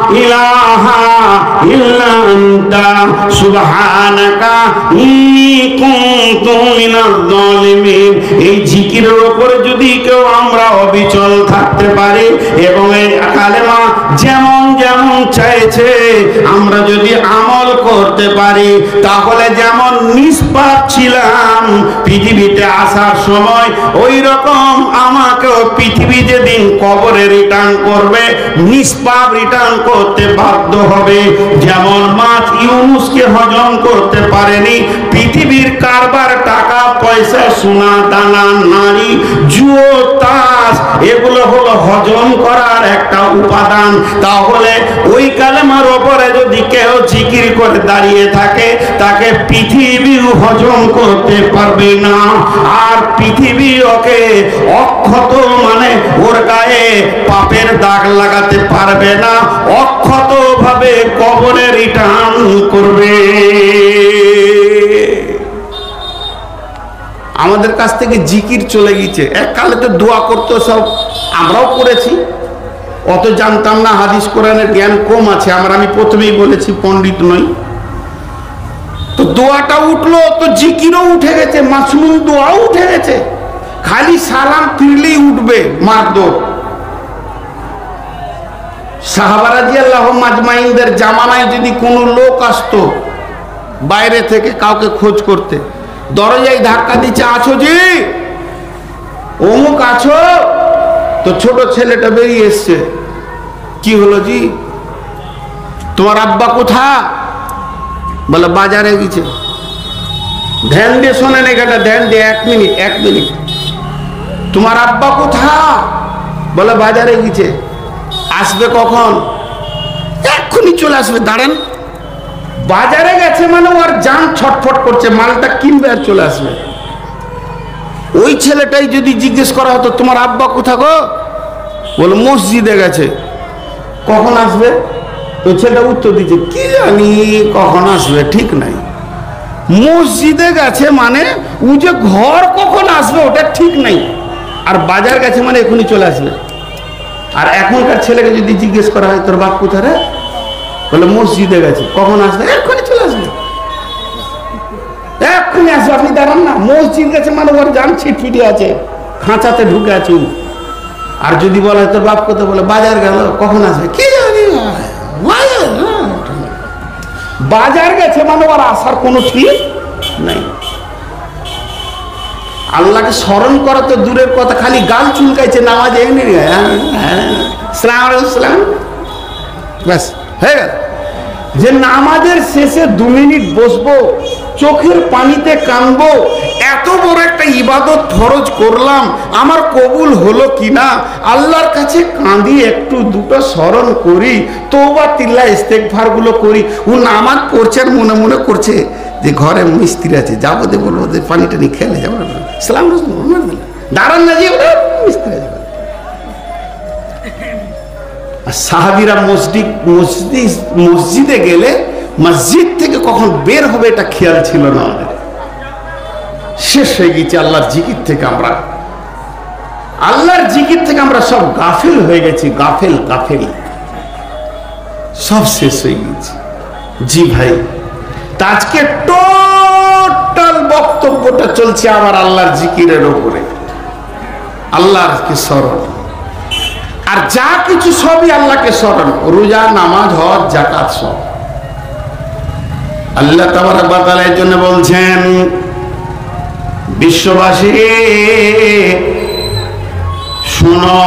ইলাহা ইল্লা আনতা সুবহানাকা ইন্নী কুনতু মিনাজ জালিমিন। এই জিকিরের উপর যদি কেউ আমরা অবিচল থাকতে পারি এবং এই কালেমা যেমন যেমন চাইছে আমরা যদি আমল করতে পারি, তাহলে যেমন নিষ্পাপ ছিলাম পৃথিবীতে আসার সময়, ওই রকম আমাকেও পৃথিবী যেদিন কবরে রিটার্ন করবে নিষ্পাপ রিটার্ন করতে বাধ্য হবে। যেমন মাছ ইউনুসকে হজম করতে পারেনি, পৃথিবীর কারবার, টাকা পয়সা, সোনা দানা, নারী, জুয়ো, তাস, এগুলো হলো হজম করার একটা উপাদান। তাহলে ওই কালেমার ওপরে যদি কেউ জিকির করে দাঁড়িয়ে থাকে তাকে পৃথিবী হজম করতে পারবে না, আর পৃথিবী ওকে অক্ষত মানে ওর গায়ে পাপের দাগ লাগাতে পারবে না, অক্ষত ভাবে কবরে রিটার্ন করবে। আমাদের কাছ থেকে জিকির চলে গেছে। এককালে তো দোয়া করতো, সব আমরাও করেছি, অত জানতাম না, হাদিস কোরআনের জ্ঞান কম আছে আমরা, আমি প্রথমেই বলেছি পণ্ডিত নই। তো দোয়াটা উঠলো তো জিকিরও উঠে গেছে, মাসনুন দোয়াও উঠে গেছে, খালি সালাম ফিরলেই উঠবে মারদো। সাহাবা রাদিয়াল্লাহু আজমাইনদের জামানায় যদি কোনো লোক আসতো বাইরে থেকে কাউকে খোঁজ করতে, দরজায় ধাক্কা দিচ্ছে, আছো জি, অমুক আছো? তো ছোট ছেলেটা বেরিয়ে এসছে, কি হলো জি, তোমার আব্বা কোথা? বলে বাজারে গেছে। ধ্যান দিয়ে শোনেন এখানটা, ধ্যান দিয়ে, এক মিনিট এক মিনিট তোমার আব্বা কোথা? বলে বাজারে গেছে। আসবে কখন? এক্ষুনি চলে আসবে, দাঁড়ান। বাজারে গেছে মানে ওর জান ছটফট করছে, মালটা কিনবে আর চলে আসবে। ওই ছেলেটাই যদি জিজ্ঞেস করা হতো তোমার আব্বা কোথা গো, বলে মসজিদে গেছে। কখন আসবে? ওই ছেলেটা উত্তর দিচ্ছে কি জানি কখন আসবে ঠিক নাই। মসজিদে গেছে মানে ও যে ঘর কখন আসবে ওটা ঠিক নাই, আর বাজার গেছে মানে এখনই চলে আসবে। আর এখনকার ছেলেকে যদি জিজ্ঞেস করা হয় তোর বাপ কোথা রে, বলে মসজিদে গেছে। কখন আসবে? এক্ষুনি চলে আসবে, এক্ষুনি আসবে, আপনি দাঁড়ান না। মসজিদ গেছে মানে ওর জান ছিটফিটি আছে, খাঁচাতে ঢুকে আছে। আর যদি বলে তোর বাপ কোথায়, বলে বাজার গেল। কখন আসবে? কি জানি, বাজার গেছে মানে ওর আসার কোনো ঠিক নাই। আল্লাহকে স্মরণ করা তো দূরের কথা, খালি গাল চুলকাইছে নামাজে, ব্যাস হয়ে গেল। যে নামাজের শেষে দু মিনিট বসবো, চোখের পানিতে কাঁদবো, এত বড় একটা ইবাদত ফরজ করলাম, আমার কবুল হলো কিনা আল্লাহর কাছে কাঁদি, একটু দুটো স্মরণ করি, তওবা তিল্লা ইস্তেগফার গুলো করি। ও নামাজ পড়ছে আর মনে মনে করছে যে ঘরে মিস্ত্রি আছে, যাবো দে বলবো যে পানিটা নিয়ে খেলে যাবো, সালাম দাঁড়ান না যে মিস্ত্রি আছে। সাহাবীরা মসজিদ মসজিদ মসজিদে গেলে মসজিদ থেকে কখন বের হবে এটা খেয়াল ছিল না আমাদের। শেষ হয়ে গেছে আল্লাহর জিকির থেকে, আমরা আল্লাহর জিকির থেকে আমরা সব গাফিল হয়ে গেছি, গাফিল গাফিল সব শেষ হয়ে গেছে। জি ভাই, আজকে টোটাল বক্তব্যটা চলছে আমার আল্লাহর জিকিরের উপরে, আল্লাহর কি স্মরণ, আর যা কিছু সবই আল্লাহকে স্মরণ, রোজা, নামাজ, হজ, যাকাত সব আল্লাহ তাবারক ওয়া তাআলা। এর জন্য বলছেন বিশ্ববাসী শুনো,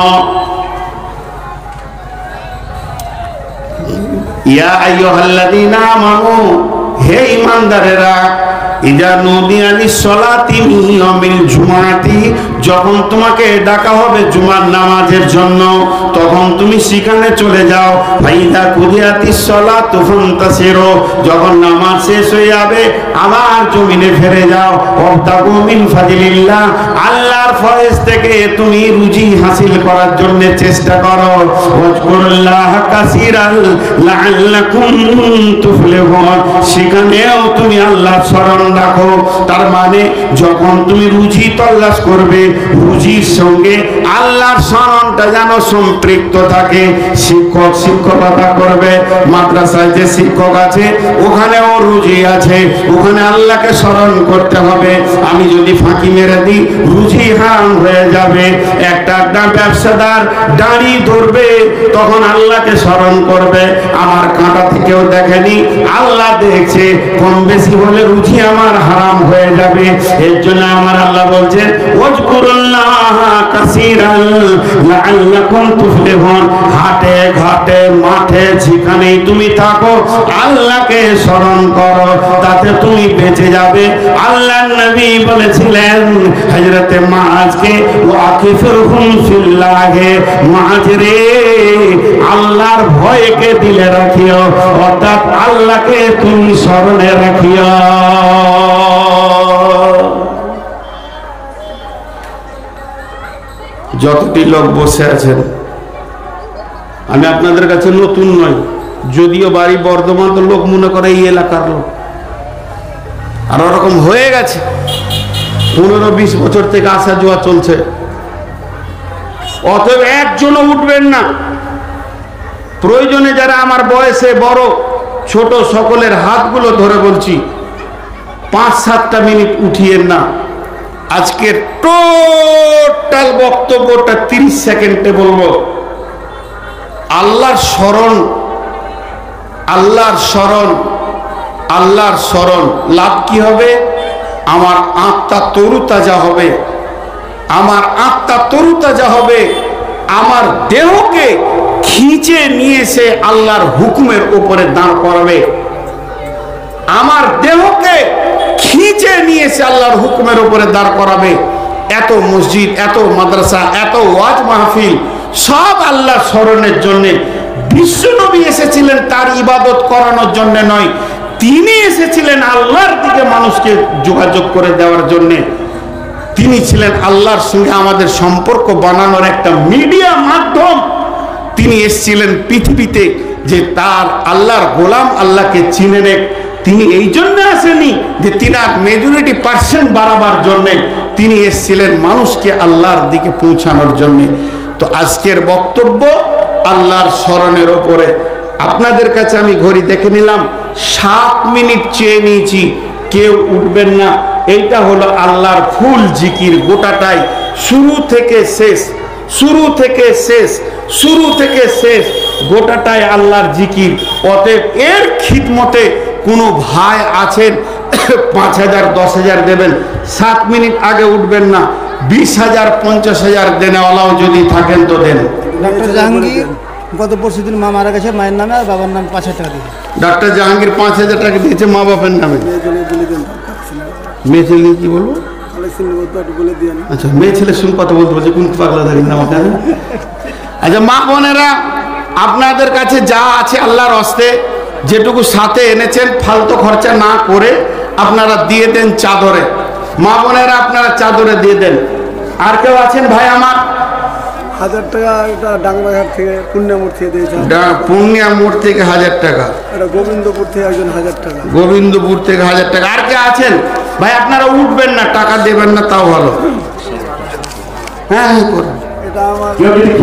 ইয়া আইয়ুহাল্লাযীনা আমানু, হে ঈমানদারেরা, ইযা নুদিয়া লিস-সালাতি মিন ইয়াউমিল জুমআতি, যখন তোমাকে ডাকা হবে জুমার নামাজের জন্য তখন তুমি সেখানে চলে যাও। ফাইদা কুদিয়াতিস-সালাতু ফান্তাসিরু, যখন নামাজ শেষ হয়ে যাবে আবার জমিনে ফিরে যাও। ওয়াবতাগু মিন ফাদলিল্লাহ, আল্লাহর ফয়েজ থেকে তুমি রুজি হাসিল করার জন্য চেষ্টা করো। ওয়াজকুরুল্লাহ কাসীরান লাআল্লাকুম তুফলিহুন, সেখানেও তুমি আল্লাহর স্মরণ রাখো। তার মানে যখন তুমি রুজি তল্লাশ করবে, রুজির সঙ্গে আল্লাহর স্মরণটা যেন সম্পৃক্ত থাকে। শিক্ষক শিক্ষকতা করবে, মাদ্রাসায় যে শিক্ষক আছে ওখানেও রুজি আছে, ওখানে আল্লাহকে স্মরণ করতে হবে। আমি যদি ফাঁকি মেরে দিই রুজি হারাম হয়ে যাবে। একটা একটা ব্যবসাদার দাঁড়ি ধরবে, তখন আল্লাহকে স্মরণ করবে। আমার কাঁটা থেকেও দেখেনি, আল্লাহ দেখছে, কম বেশি হলে রুজি আমার হারাম হয়ে যাবে। এর জন্য আমার আল্লাহ বলছেন ওয়াজকুরুল্লাহ কাসীরান লাআল্লাকুম তুফলিহুন। হাটে ঘাটে মাঠে যেখানেই তুমি থাকো আল্লাহকে স্মরণ করো, তাতে তুমি বেঁচে যাবে। আল্লাহর নবী বলেছিলেন হযরতে মুআজকে ওয়াকিফুরহুম ফিল্লাহ, মুআজ রে আল্লাহর ভয়কে দিলে রাখিও, অর্থাৎ আল্লাহকে তুমি স্মরণে রাখিও। যতটি লোক বসে আছেন, আমি আপনাদের কাছে নতুন নয়, যদিও বাড়ি বর্ধমান, তো লোক মনে করে এই এলাকার লোক, আর ওরকম হয়ে গেছে। পনেরো বিশ বছর থেকে আসা যাওয়া চলছে। অতএব একজনও উঠবেন না। প্রয়োজনে যারা আমার বয়সে বড় ছোট সকলের হাতগুলো ধরে বলছি, পাঁচ সাতটা মিনিট উঠিয়েন না। আজকের টোটাল বক্তব্যটা তিরিশ সেকেন্ডে বলবো। আল্লাহর স্মরণ, আল্লাহর স্মরণ, আল্লাহর স্মরণ। লাভ কি হবে? আমার আত্মা তরুতাজা হবে, আমার আত্মা তরুতাজা হবে। আমার দেহকে খিঁচে নিয়ে এসে আল্লাহর হুকুমের উপরে দাঁড় করাবে। আমার দেহকে খিঁচে নিয়ে এসে আল্লাহর হুকুমের উপরে দাঁড় করাবে। এত মসজিদ, এত মাদ্রাসা, এত ওয়াজ মাহফিল সব আল্লাহর স্মরণের জন্য। বিশ্বনবী এসেছিলেন তার ইবাদত করানোর জন্য নয়, তিনি এসেছিলেন আল্লাহর দিকে মানুষকে যোগাযোগ করে দেওয়ার জন্য। তিনি ছিলেন আল্লাহর সঙ্গে আমাদের সম্পর্ক বানানোর একটা মিডিয়া মাধ্যম। তিনি এসেছিলেন পৃথিবীতে যে তার আল্লাহর গোলাম আল্লাহকে চিনে নেক। তিনি এই জন্য আসেনি যে তিনার মেজরিটি পার্সেন্ট বাড়াবার জন্যে, তিনি এসেছিলেন মানুষকে আল্লাহর দিকে পৌঁছানোর জন্যে। তো আজকের বক্তব্য আল্লাহর স্মরণের ওপরে। আপনাদের কাছে আমি ঘড়ি দেখে নিলাম, সাত মিনিট চেয়ে নিয়েছি, কেউ উঠবেন না। এইটা হলো আল্লাহর ফুল জিকির, গোটাটাই শুরু থেকে শেষ, শুরু থেকে শেষ, শুরু থেকে শেষ গোটাটাই আল্লাহর জিকির। অতএব এর খিদমতে কোনো ভাই আছেন পাঁচ হাজার দশ হাজার দেবেন, সাত মিনিট আগে উঠবেন না। বিশ হাজার পঞ্চাশ হাজার দেনেওয়ালাও যদি থাকেন তো দেন। ডক্টর জাহাঙ্গীর গত পরশু দিন মা মারা গেছে, মায়ের নামে আর বাবার নামে পাঁচ হাজার টাকা দিয়ে। ডাক্তার জাহাঙ্গীর পাঁচ হাজার টাকা দিয়েছে মা বাপের নামে। মেয়ে ছেলে কি বলবো? আচ্ছা, মেয়ে ছেলে শুন কথা বলতে বলছে, কোন পাগলা থাকেন না আমাকে। আচ্ছা মা বোনেরা, আপনাদের কাছে যা আছে আল্লাহর হস্তে, যেটুকু সাথে এনেছেন ফালতু খরচা না করে আপনারা দিয়ে দেন চাদরে। মা বোনেরা আপনারা চাদরে দিয়ে দেন। আর কেউ আছেন ভাই আমার? হাজার টাকা এটা ডাঙ্গাঘাট থেকে পূর্ণিয়ামোড় থেকে দিয়েছে। পূর্ণিয়ামোড় থেকে হাজার টাকা। এটা গোবিন্দপুর থেকে একজন হাজার টাকা। গোবিন্দপুর থেকে হাজার টাকা। আর কে আছেন ভাই? আপনারা উঠবেন না, টাকা দেবেন না, তাও ভালো। হ্যাঁ হ্যাঁ করুন। এটা আমার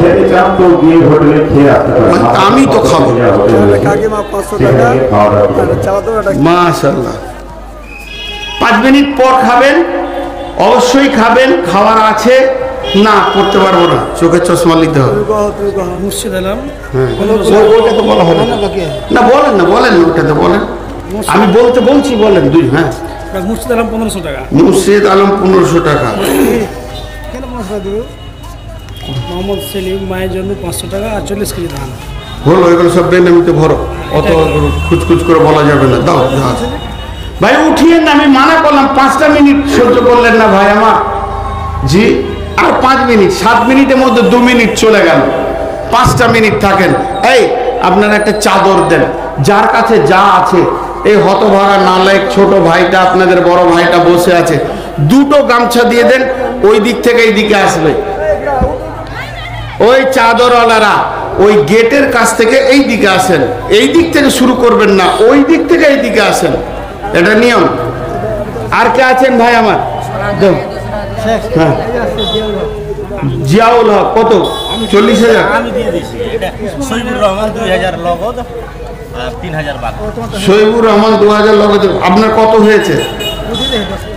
আমি তো খাবো। কাকিমা পাঁচশো টাকা চালাতো। মাশাআল্লাহ। পাঁচ মিনিট পর খাবেন, অবশ্যই খাবেন। খাওয়ার আছে না করতে পারবো না, চোখের চশমা নিতে হবে। মুর্শিদ আলম। হ্যাঁ ওটা তো বলা হবে না, বলেন না, বলেন না, ওটা তো বলেন। আমি বলতে বলছি, বলেন দুই। হ্যাঁ মুর্শিদ আলম পনেরোশো টাকা। মুর্শিদ আলম পনেরোশো টাকা। কেন মশলা দিব? মোহাম্মদ সেলিম মায়ের জন্য পাঁচশো টাকা আর চল্লিশ কেজি ধান হলো। এগুলো সব বেনামিতে ভরো, অত খুচখুচ করে বলা যাবে না। দাও ভাই, উঠিয়ে না। আমি মানা করলাম, পাঁচটা মিনিট সহ্য করলেন না ভাই আমার। জি, আর পাঁচ মিনিট, সাত মিনিটের মধ্যে দু মিনিট চলে গেল। পাঁচটা মিনিট থাকেন। এই আপনারা একটা চাদর দেন, যার কাছে যা আছে। এই হতভাগা নালায়ক ছোট ভাইটা, আপনাদের বড় ভাইটা বসে আছে, দুটো গামছা দিয়ে দেন। ওই দিক থেকে এই দিকে আসবে। ওই চাদরওয়ালারা ওই গেটের কাছ থেকে এই দিকে আসেন। এই দিক থেকে শুরু করবেন না, ওই দিক থেকে এই দিকে আসেন। এটা নিয়ম। আর কে আছেন ভাই আমার? দাও। হ্যাঁ জিয়াউল হক কত? চল্লিশ হাজার। আমি দিয়ে দিচ্ছি এটা সৈবুর রহমান দুই হাজার নগদ আর তিন হাজার বাকি। শহীবুর রহমান দু হাজার নগদ। আপনার কত হয়েছে?